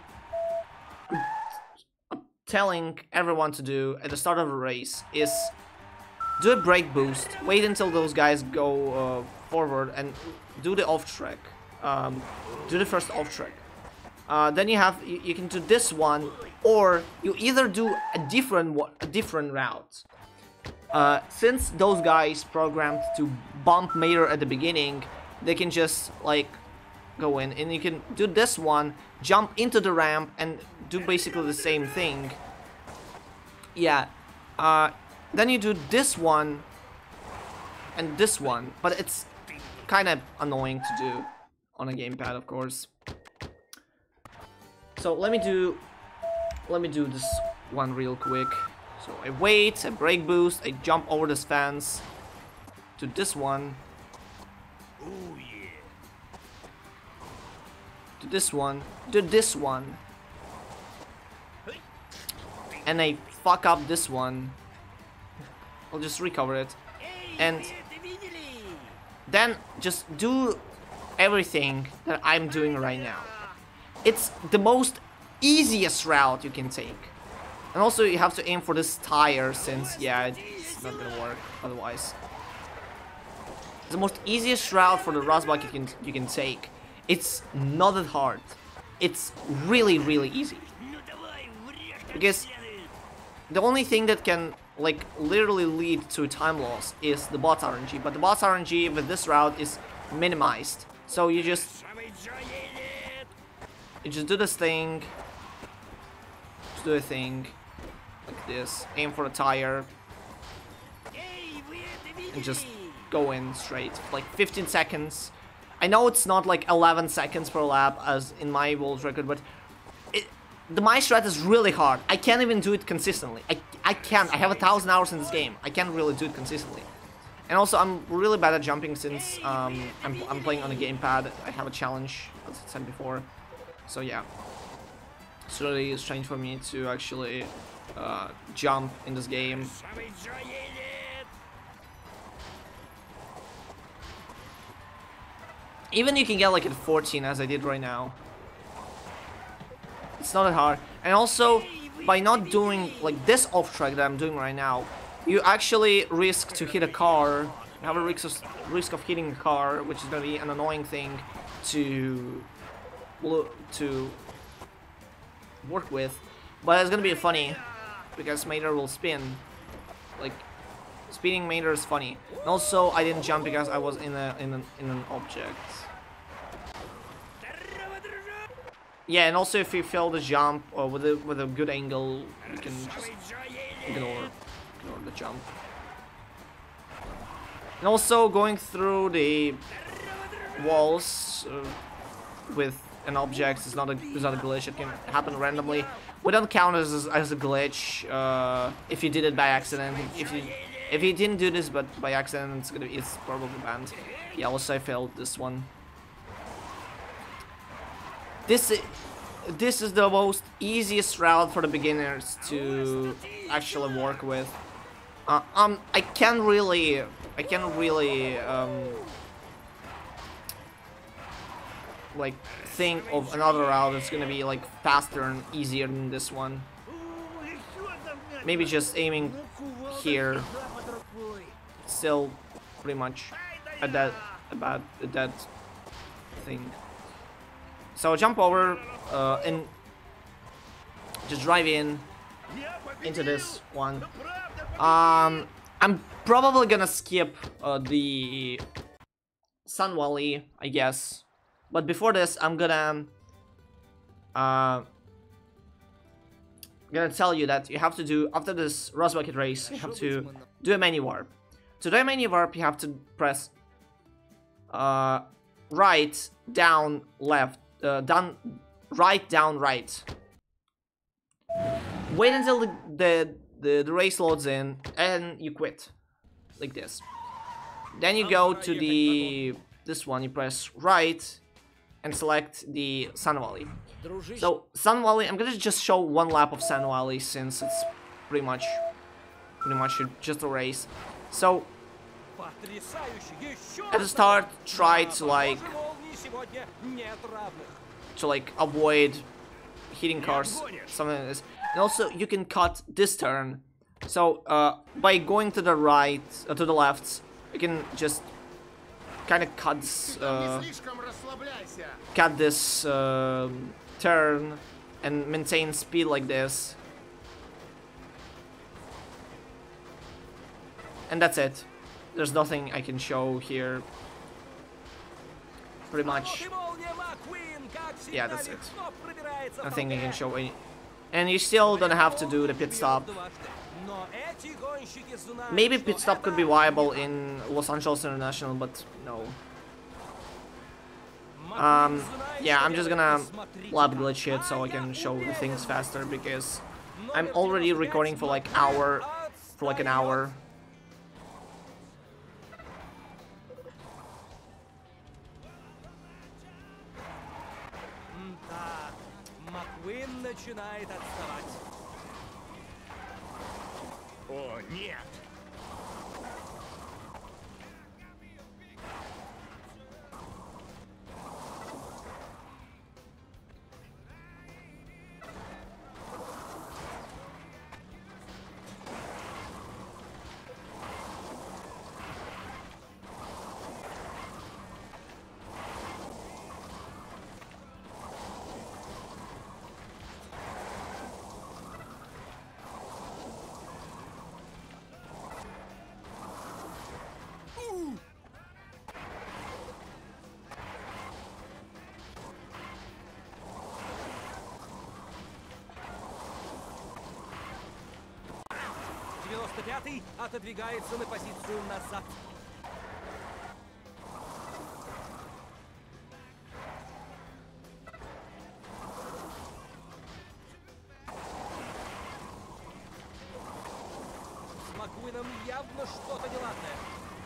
am telling everyone to do at the start of a race is do a brake boost, wait until those guys go uh, forward, and do the off track. Um, do the first off track. Uh, then you have you, you can do this one, or you either do a different one, a different route. Uh, since those guys programmed to bump Mater at the beginning, they can just like go in, and you can do this one, jump into the ramp, and do basically the same thing. Yeah. Uh, then you do this one and this one, but it's kind of annoying to do on a gamepad, of course. So let me do let me do this one real quick. So I wait, I brake boost, I jump over this fence to this one. Oh yeah. To this one, to this one. And I fuck up this one. I'll just recover it. And then just do everything that I'm doing right now. It's the most easiest route you can take. And also you have to aim for this tire, since yeah, it's not gonna work otherwise. It's the most easiest route for the Rust Bucket you can, you can take. It's not that hard. It's really, really easy. Because the only thing that can like literally lead to time loss is the bots R N G, but the bots R N G with this route is minimized. So you just you just do this thing, just do a thing like this, aim for the tire, and just go in straight. Like fifteen seconds. I know it's not like eleven seconds per lap as in my world record, but it, the my strat is really hard. I can't even do it consistently. I, I can't. I have a thousand hours in this game. I can't really do it consistently. And also, I'm really bad at jumping since um, I'm, I'm playing on a gamepad. I have a challenge, as I said before. So yeah. It's really strange for me to actually uh, jump in this game. Even you can get like at fourteen, as I did right now. It's not that hard. And also, by not doing like this off track that I'm doing right now, you actually risk to hit a car. You have a risk of, risk of hitting a car, which is gonna be an annoying thing to to work with. But it's gonna be funny because Mater will spin. Like speeding Mater is funny. And also, I didn't jump because I was in a in an in an object. Yeah, and also if you fail the jump or with a with a good angle, you can just ignore ignore the jump. And also going through the walls uh, with an object is not a is not a glitch. It can happen randomly. We don't count as as a glitch uh, if you did it by accident. If you if you didn't do this but by accident, it's gonna it's probably banned. Yeah, also I failed this one. This this is the most easiest route for the beginners to actually work with. Uh, um, I can't really, I can't really um, like think of another route that's gonna be like faster and easier than this one. Maybe just aiming here, still pretty much a dead about a dead thing. So jump over uh, and just drive in into this one. Um, I'm probably gonna skip uh, the Sun Valley, I guess. But before this, I'm gonna uh, gonna tell you that you have to do after this Rust Bucket race. You have to do a menu warp. To do a menu warp, you have to press uh, right, down, left. Uh, down, right, down, right. Wait until the, the the the race loads in, and you quit, like this. Then you go to the this one. You press right, and select the Sun Valley. So Sun Valley, I'm gonna just show one lap of Sun Valley since it's pretty much, pretty much just a race. So at the start, try to like. to like avoid hitting cars, something like this. And also you can cut this turn. So uh, by going to the right, uh, to the left, you can just kind of cut this, uh, cut this uh, turn and maintain speed like this. And that's it. There's nothing I can show here. Pretty much. Yeah, that's it. Nothing I can show any. And you still don't have to do the pit stop. Maybe pit stop could be viable in Los Angeles International, but no. Um, yeah, I'm just gonna lap glitch it so I can show the things faster because I'm already recording for like hour, for like an hour. Маккуин начинает отставать. О, нет! девяносто пятый отодвигается на позицию назад. С Маккуином явно что-то неладное.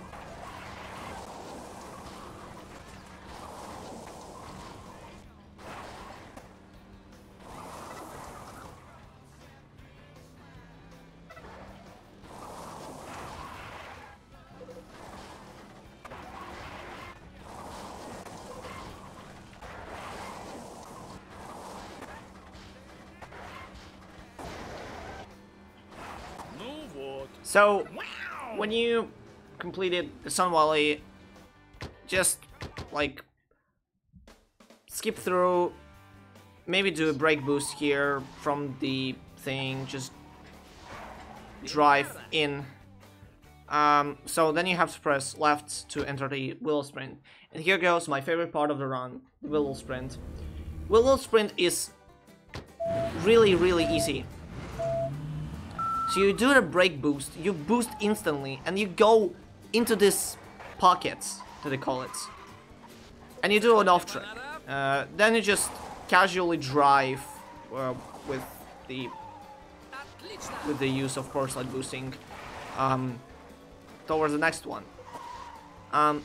So, when you completed the Sun Valley, just like skip through, maybe do a brake boost here from the thing, just drive in. Um, so then you have to press left to enter the Willow Sprint. And here goes my favorite part of the run, the Willow Sprint. Will Will Sprint is really, really easy. So you do the brake boost, you boost instantly, and you go into this pockets, that they call it. And you do an off track. Uh, then you just casually drive uh, with the with the use of course light boosting um, towards the next one. Um,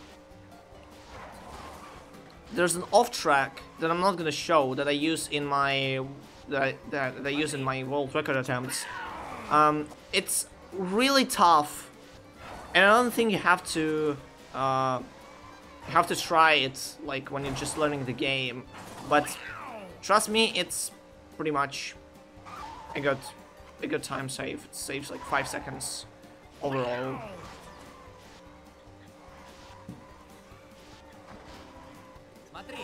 there's an off track that I'm not gonna show that I use in my that I, that, that I use in my world record attempts. Um, it's really tough, and I don't think you have to uh, have to try it like when you're just learning the game. But trust me, it's pretty much a good a good time save. It saves like five seconds overall. Смотри.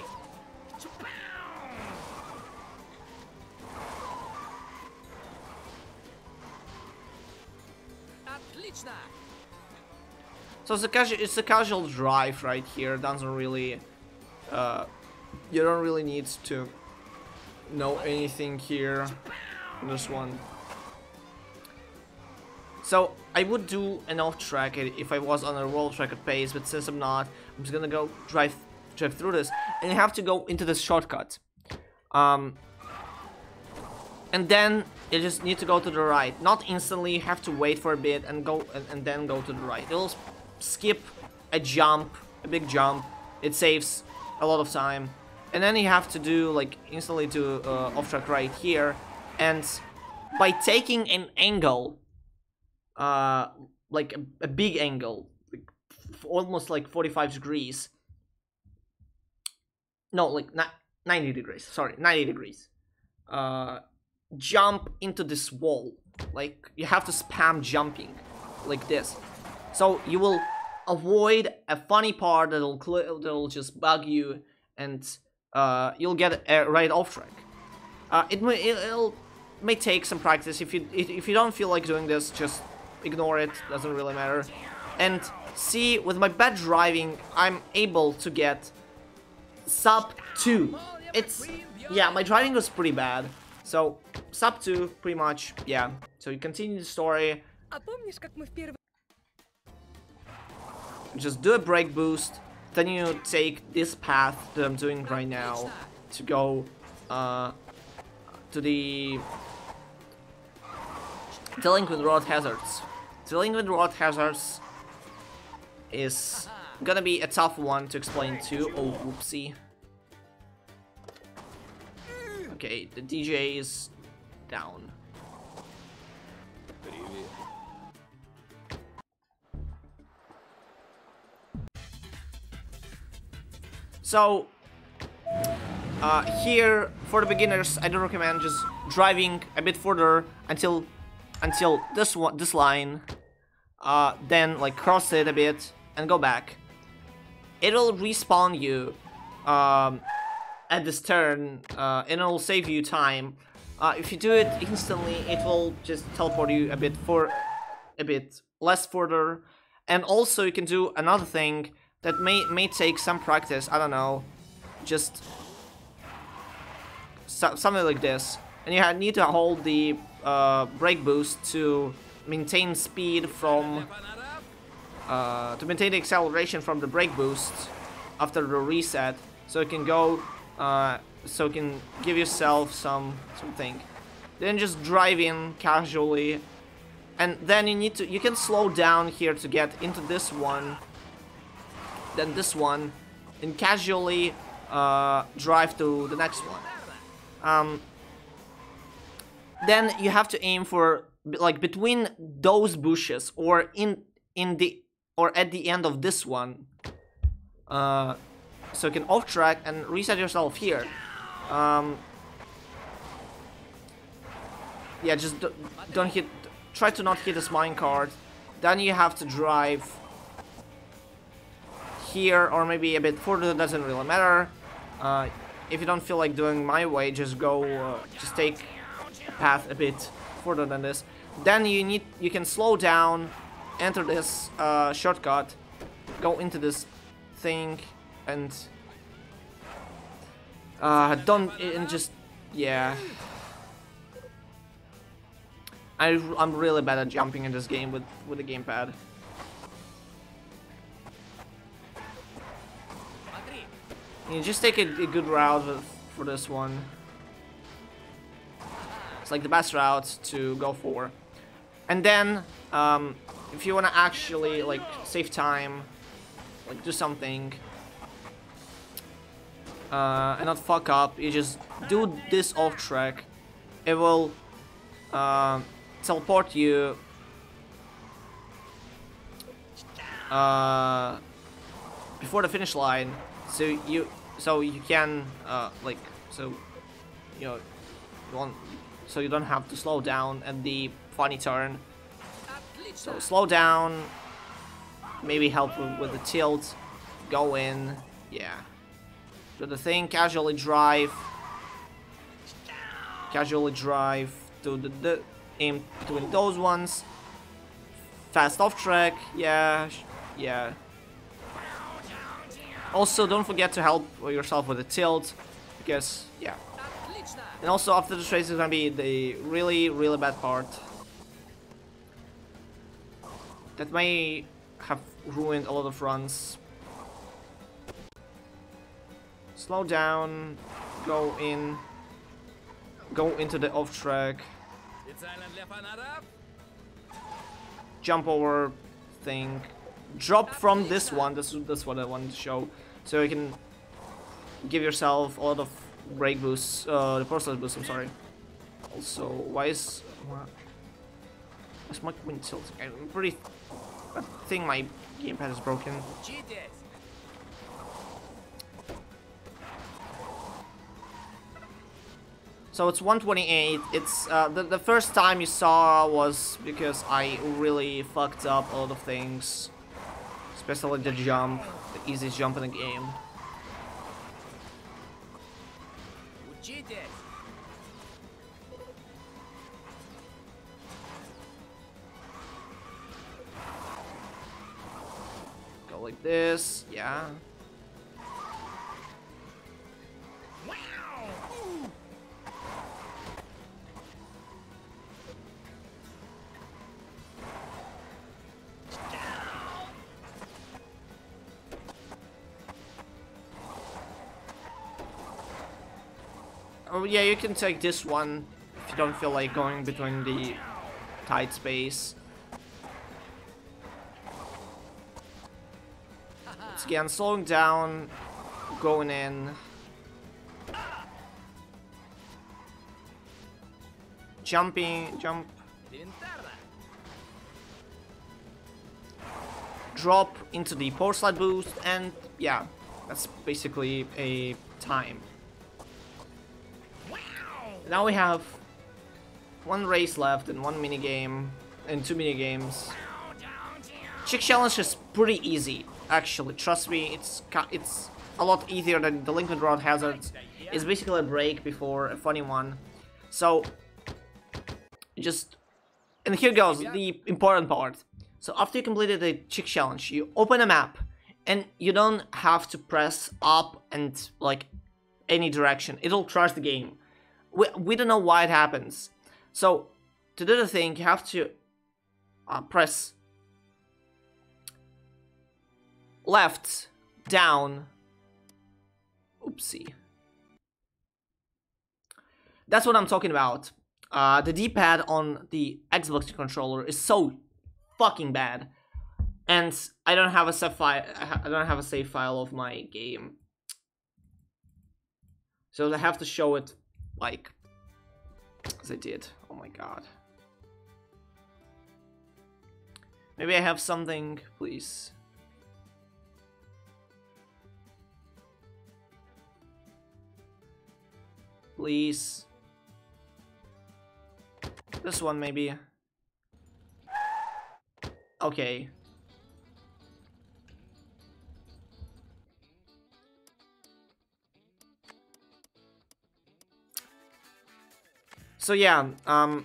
Отлично. So it's a casual, it's a casual drive right here. Doesn't really, uh, you don't really need to know anything here in this one. So I would do an off track if I was on a world record pace, but since I'm not, I'm just gonna go drive drive through this, and you have to go into this shortcut. Um, and then you just need to go to the right. Not instantly, you have to wait for a bit and go and, and then go to the right. It'll skip a jump, a big jump. It saves a lot of time. And then you have to do like instantly do uh, off track right here. And by taking an angle, uh, like a, a big angle, like almost like forty-five degrees. No, like ninety degrees. Sorry, ninety degrees. Uh, jump into this wall. Like you have to spam jumping, like this. So you will avoid a funny part that'll that'll just bug you, and uh, you'll get a right off track. Uh, it may it'll may take some practice. If you if you don't feel like doing this, just ignore it. Doesn't really matter. And see, with my bad driving, I'm able to get sub two. It's yeah, my driving was pretty bad. So sub two, pretty much. Yeah. So you continue the story. Just do a brake boost, then you take this path that I'm doing right now to go uh, to the Delinquent Road Hazards. Delinquent Road Hazards is gonna be a tough one to explain too. Oh, whoopsie. Okay, the D J is down. So, uh, here, for the beginners, I do recommend just driving a bit further until until this one, this line, uh, then like cross it a bit and go back. It'll respawn you um, at this turn, uh, and it'll save you time. Uh, if you do it instantly, it will just teleport you a bit for a bit less further. And also, you can do another thing that may may take some practice. I don't know, just so, something like this, and you need to hold the uh, brake boost to maintain speed from uh, to maintain the acceleration from the brake boost after the reset, so you can go, uh, so you can give yourself some something. Then just drive in casually, and then you need to you can slow down here to get into this one. Then this one, and casually uh, drive to the next one. Um, then you have to aim for like between those bushes, or in in the or at the end of this one, uh, so you can off track and reset yourself here. Um, yeah, just don't hit. Try to not hit this minecart. Then you have to drive here, or maybe a bit further, doesn't really matter. Uh, if you don't feel like doing my way, just go, uh, just take a path a bit further than this. Then you need, you can slow down, enter this uh, shortcut, go into this thing, and Uh, don't and just yeah. I I'm really bad at jumping in this game with with the gamepad. You just take a, a good route with, for this one. It's like the best route to go for. And then, um, if you want to actually like save time, like do something, uh, and not fuck up, you just do this off track. It will uh, teleport you uh, before the finish line, so you so you can uh, like so you know you want so you don't have to slow down at the funny turn. So slow down, maybe help with, with the tilt, go in, yeah. Do the thing, casually drive, casually drive, do the, the aim between those ones, fast off track, yeah, yeah. Also, don't forget to help yourself with the tilt, because, yeah. And also, after this race is gonna be the really, really bad part. That may have ruined a lot of runs. Slow down, go in, go into the off track, jump over thing, drop from this one. This that's what I wanted to show, so you can give yourself a lot of brake boosts, uh, the personal boost. I'm sorry. Also, why is why is my wind tilting? I'm pretty. I think my gamepad is broken. So it's one twenty-eight. It's uh, the the first time you saw was because I really fucked up a lot of things, especially the jump, the easiest jump in the game. Go like this, yeah. Oh yeah, you can take this one if you don't feel like going between the tight space. Once again, slowing down, going in. Jumping, jump. Drop into the power slide boost, and yeah, that's basically a time. Now we have one race left and one mini game and two mini games. Chick Challenge is pretty easy, actually. Trust me, it's it's a lot easier than the Delinquent Road Hazards. It's basically a break before a funny one. So just and here goes the important part. So after you completed the Chick Challenge, you open a map and you don't have to press up and like any direction. It'll crash the game. We, we don't know why it happens. So, to do the thing, you have to uh, press left, down, oopsie. That's what I'm talking about. Uh, the D-pad on the Xbox controller is so fucking bad. And I don't have a save file, I don't have a save file of my game. So I have to show it like as I did. Oh my god. Maybe I have something, please. Please. This one maybe. Okay. So yeah, um,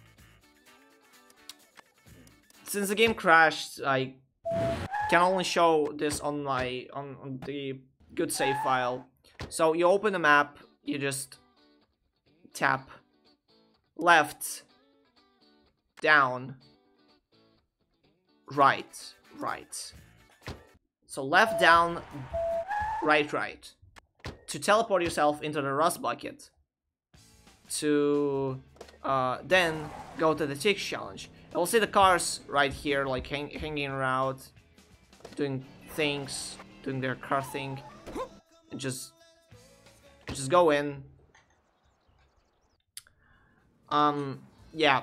since the game crashed, I can only show this on my on, on the good save file. So you open the map, you just tap left, down, right, right. So left, down, right, right. To teleport yourself into the rust bucket. To uh, then go to the tick challenge. You'll see the cars right here, like hang hanging around, doing things, doing their car thing. And just, just go in. Um, yeah.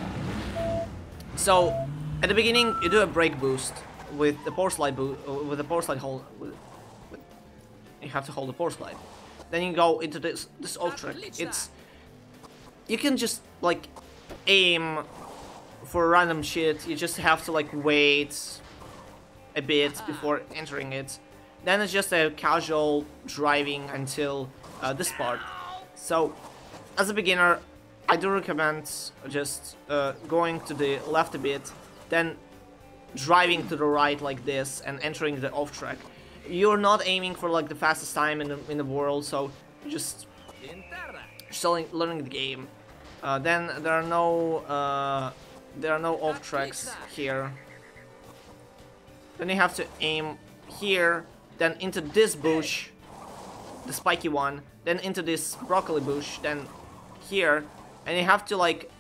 So at the beginning, you do a brake boost with the power slide boost, with the power slide hold. With, with, you have to hold the power slide. Then you go into this this off track. It's you can just like aim for random shit. You just have to like wait a bit before entering it. Then it's just a casual driving until uh, this part. So as a beginner, I do recommend just uh, going to the left a bit, then driving to the right like this and entering the off track. You're not aiming for like the fastest time in the, in the world, so just still learning the game. Uh, then there are no uh, there are no off tracks here. Then you have to aim here, then into this bush, the spiky one, then into this broccoli bush, then here, and you have to like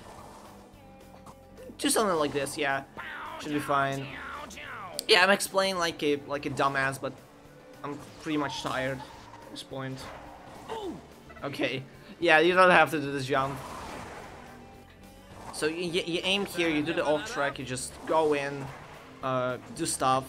do something like this. Yeah, should be fine. Yeah, I'm explaining like a like a dumbass, but I'm pretty much tired at this point. Okay, yeah, you don't have to do this jump. So you, you aim here, you do the off track, you just go in, uh, do stuff.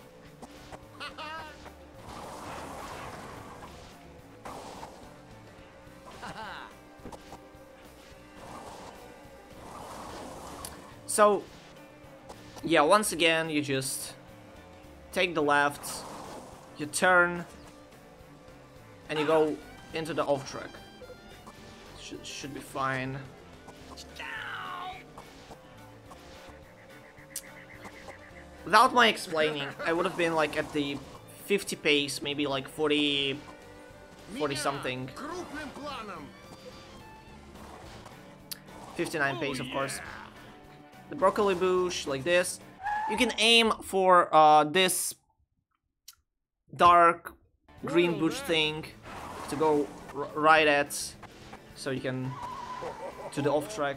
So, yeah, once again, you just take the left, you turn, and you go into the off track. Should, should be fine. Without my explaining, I would have been like at the fifty pace, maybe like forty, forty something. fifty-nine pace, of course. The broccoli bush, like this. You can aim for uh, this dark green bush thing to go r right at, so you can to the off track.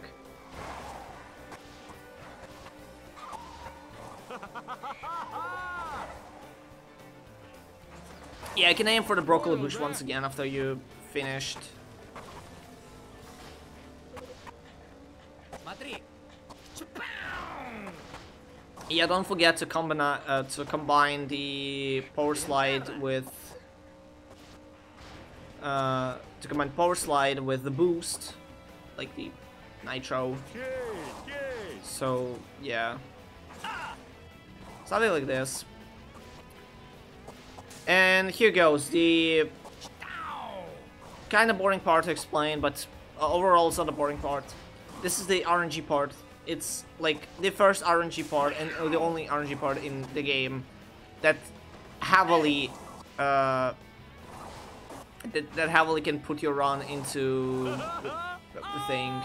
Yeah, I can aim for the broccoli bush once again after you finished. Yeah, don't forget to combine uh, to combine the power slide with uh, to combine power slide with the boost, like the nitro. So yeah, something like this. And here goes the kind of boring part to explain, but overall it's not a boring part. This is the R N G part. It's like the first R N G part and the only R N G part in the game that heavily uh, that, that heavily can put your run into the, the thing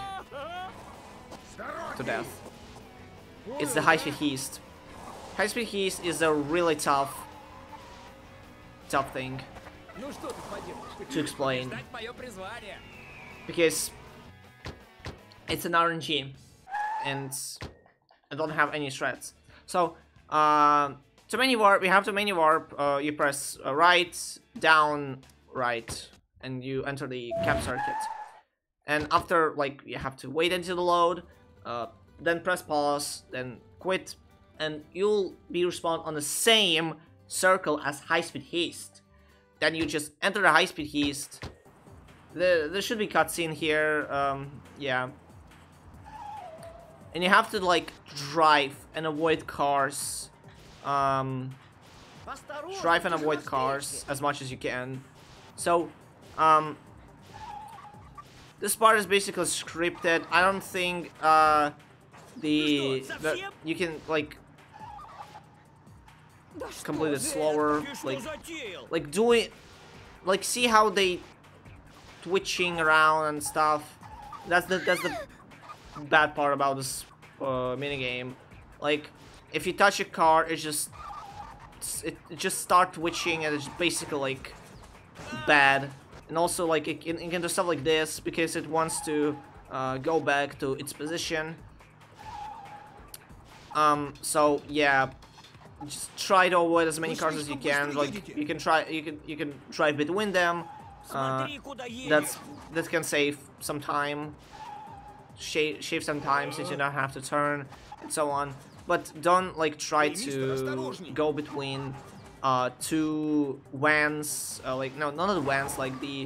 to death. It's the High Speed Heist. High Speed Heist is a really tough tough thing to explain because it's an R N G and I don't have any strats. So uh, to menu warp, we have to menu warp. Uh, you press uh, right, down, right, and you enter the cap circuit. And after, like, you have to wait until the load, uh, then press pause, then quit, and you'll be respawned on the same circle as High Speed Heist. Then you just enter the High Speed Heist. There, there should be cutscene here, um, yeah. And you have to like drive and avoid cars. Um, drive and avoid cars as much as you can. So, um, this part is basically scripted. I don't think uh, the, the you can like complete it slower. Like, like doing like, see how they twitching around and stuff. That's the that's the bad part about this uh, minigame. Like, if you touch a car, it just it, it just start twitching, and it's basically like bad. And also, like, it can, it can do stuff like this because it wants to uh, go back to its position. Um. So yeah, just try to avoid as many cars as you can. Like, you can try you can you can drive between them. Uh, that's that can save some time, shave, shave some time since you don't have to turn and so on. But don't like try to go between uh, two vans, uh, like no, not the vans, like the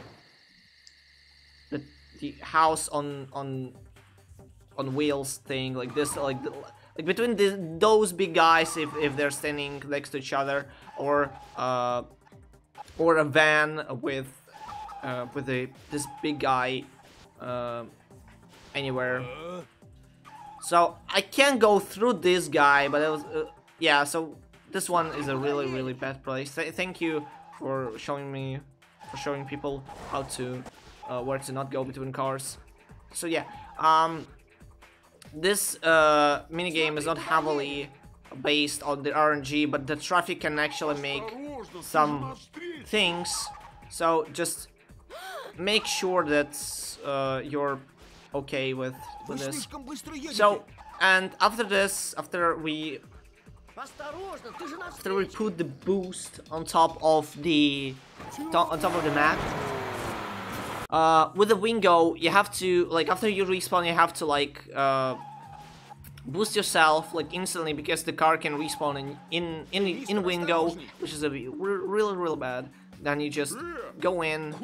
the the house on on on wheels thing, like this, like the, like between the, those big guys if if they're standing next to each other, or uh. or a van with uh, with a this big guy uh, anywhere. So I can't go through this guy, but it was uh, yeah. So this one is a really really bad place. Th thank you for showing me, for showing people how to uh, where to not go between cars. So yeah, um, this uh, minigame is not heavily based on the R N G, but the traffic can actually make some things, so just make sure that uh, you're okay with, with this. So, and after this, after we after we put the boost on top of the on top of the map, uh, with the Wingo, you have to, like, after you respawn, you have to like uh, boost yourself like instantly, because the car can respawn in in in, in Wingo, which is a really really bad. Then you just go in,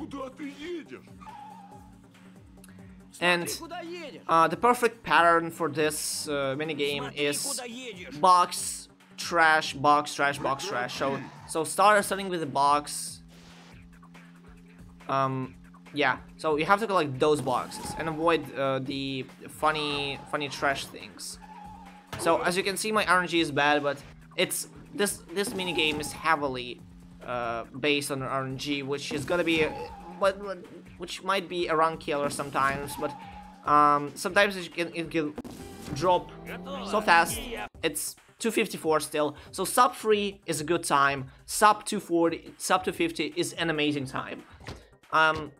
and uh, the perfect pattern for this uh, minigame is box, trash, box, trash, box, trash. So so start starting with the box. Um, yeah. So you have to collect those boxes and avoid uh, the funny funny trash things. So as you can see, my R N G is bad, but it's this this mini game is heavily uh, based on R N G, which is gonna be, but which might be a run killer sometimes, but um, sometimes it can, it can drop so fast. It's two fifty-four still, so sub three is a good time. Sub two forty, sub two fifty is an amazing time. Um.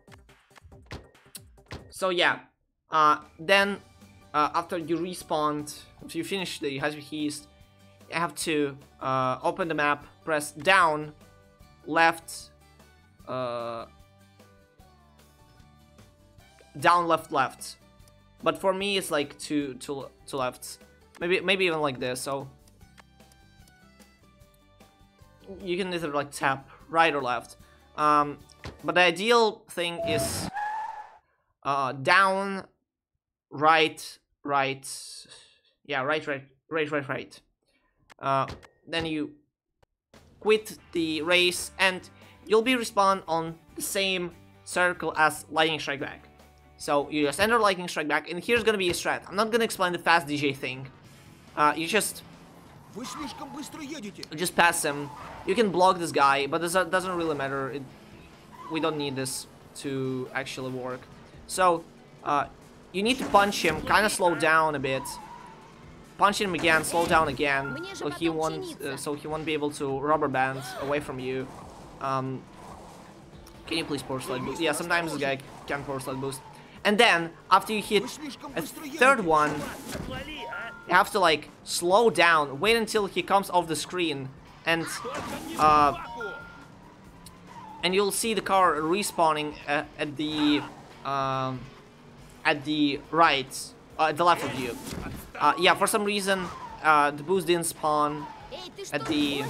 So yeah, uh, then uh, after you respawn. If you finish the High-Speed Heist, you have to uh, open the map, press down, left, uh, down, left, left. But for me, it's like two, two, two lefts, maybe, maybe even like this. So you can either like tap right or left. Um, but the ideal thing is uh, down, right, right. Yeah, right, right, right, right, right. Uh, then you quit the race, and you'll be respawned on the same circle as Lightning Strike Back. So you just enter Lightning Strike Back, and here's gonna be a strat. I'm not gonna explain the fast D J thing. Uh, you just you just pass him. You can block this guy, but this doesn't really matter. It, we don't need this to actually work. So uh, you need to punch him, kind of slow down a bit. Punch him again, slow down again, so he won't, uh, so he won't be able to rubber band away from you. Um, can you please power slide boost? Yeah, sometimes this guy can power slide boost. And then after you hit a third one, you have to like slow down, wait until he comes off the screen, and uh, and you'll see the car respawning at, at the um, at the right, uh, at the left of you. Uh, yeah, for some reason, uh, the boost didn't spawn at the...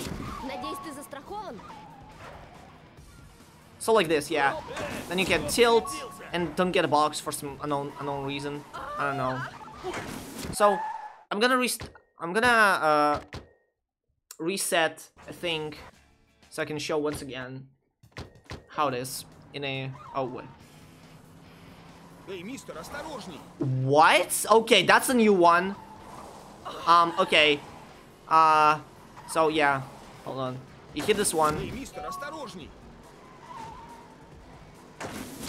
So like this, yeah. Then you can tilt and don't get a box for some unknown unknown reason. I don't know. So I'm gonna rest I'm gonna uh, reset a thing so I can show once again how it is in a oh wait. What? Okay, that's a new one. Um, okay. Uh, so yeah, hold on. You hit this one.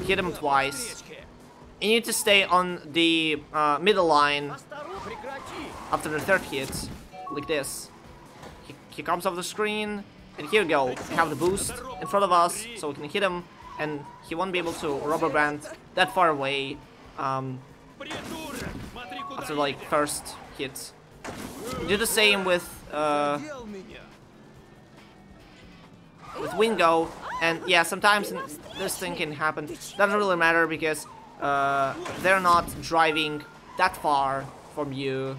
hit him twice. You need to stay on the uh, middle line after the third hit, like this. He, he comes off the screen, and here we go. We have the boost in front of us, so we can hit him, and he won't be able to rubber band that far away um, after like first hit. Do the same with uh, with Wingo, and yeah, sometimes this thing can happen. Doesn't really matter because uh, they're not driving that far from you,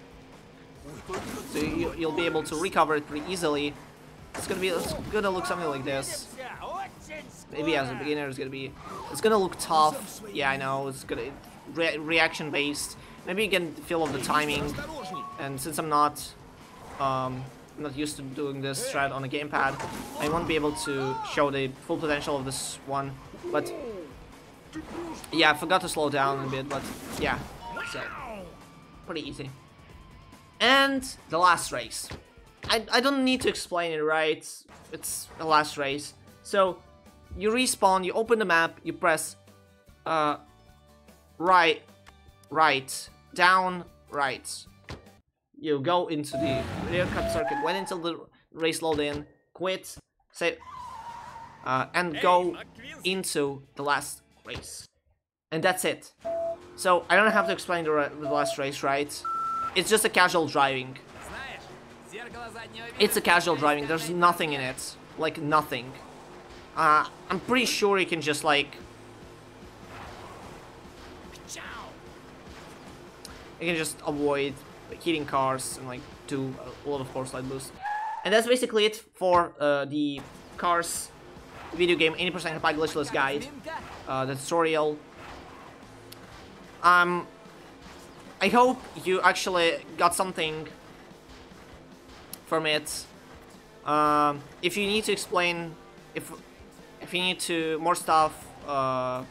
so you, you'll be able to recover it pretty easily. It's gonna be it's gonna look something like this. Maybe as a beginner, it's gonna be it's gonna look tough. Yeah, I know it's gonna re reaction based. Maybe you can feel of the timing, and since I'm not um, I'm not used to doing this strat on a gamepad, I won't be able to show the full potential of this one. But yeah, I forgot to slow down a bit, but yeah, so pretty easy. And the last race. I, I don't need to explain it, right? It's the last race. So you respawn, you open the map, you press uh, right, right, down, right. You go into the rear cut circuit, wait until the race load in, quit, save, uh, and go into the last race. And that's it. So I don't have to explain the, the last race, right? It's just a casual driving. It's a casual driving, there's nothing in it. Like, nothing. Uh, I'm pretty sure you can just, like... You can just avoid hitting cars and, like, do a lot of course light boost. And that's basically it for uh, the Cars video game eighty percent Compile Glitchless Guide. Uh, the tutorial. Um... I hope you actually got something from it. Um, if you need to explain, if if you need to more stuff, uh,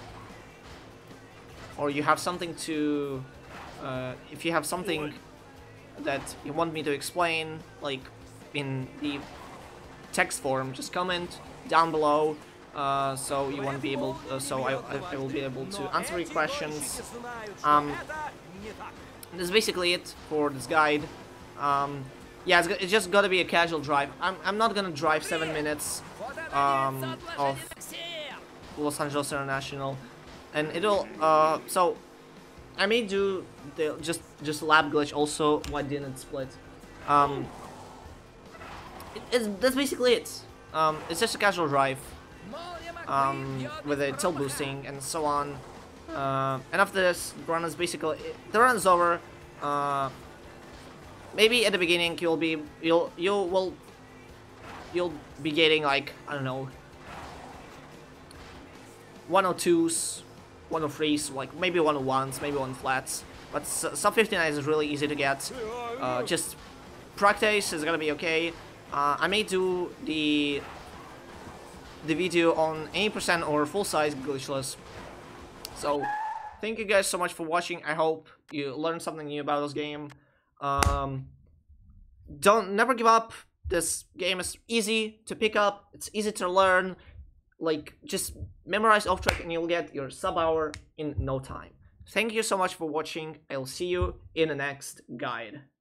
or you have something to, uh, if you have something that you want me to explain, like in the text form, just comment down below. Uh, so you won't be able, uh, so I, I, I will be able to answer your questions. Um, this is basically it for this guide. Um, yeah, it's, it's just gotta be a casual drive. I'm, I'm not gonna drive seven minutes um, of Los Angeles International, and it'll. Uh, so I may do the just just lap glitch also. Why didn't it split? Um, it, it's that's basically it. Um, it's just a casual drive. Um, with a tilt boosting and so on. Uh, and after this, the run is basically the run is over. Uh, maybe at the beginning you'll be you'll you will you'll be getting like I don't know one oh twos, one oh threes, like maybe one oh ones, maybe one flats. But sub fifty-nine is really easy to get. Uh, just practice is gonna be okay. Uh, I may do the the video on eighty percent or full size glitchless. So thank you guys so much for watching. I hope you learned something new about this game. Um, don't never give up. This game is easy to pick up. It's easy to learn. Like, just memorize off track and you'll get your sub hour in no time. Thank you so much for watching. I'll see you in the next guide.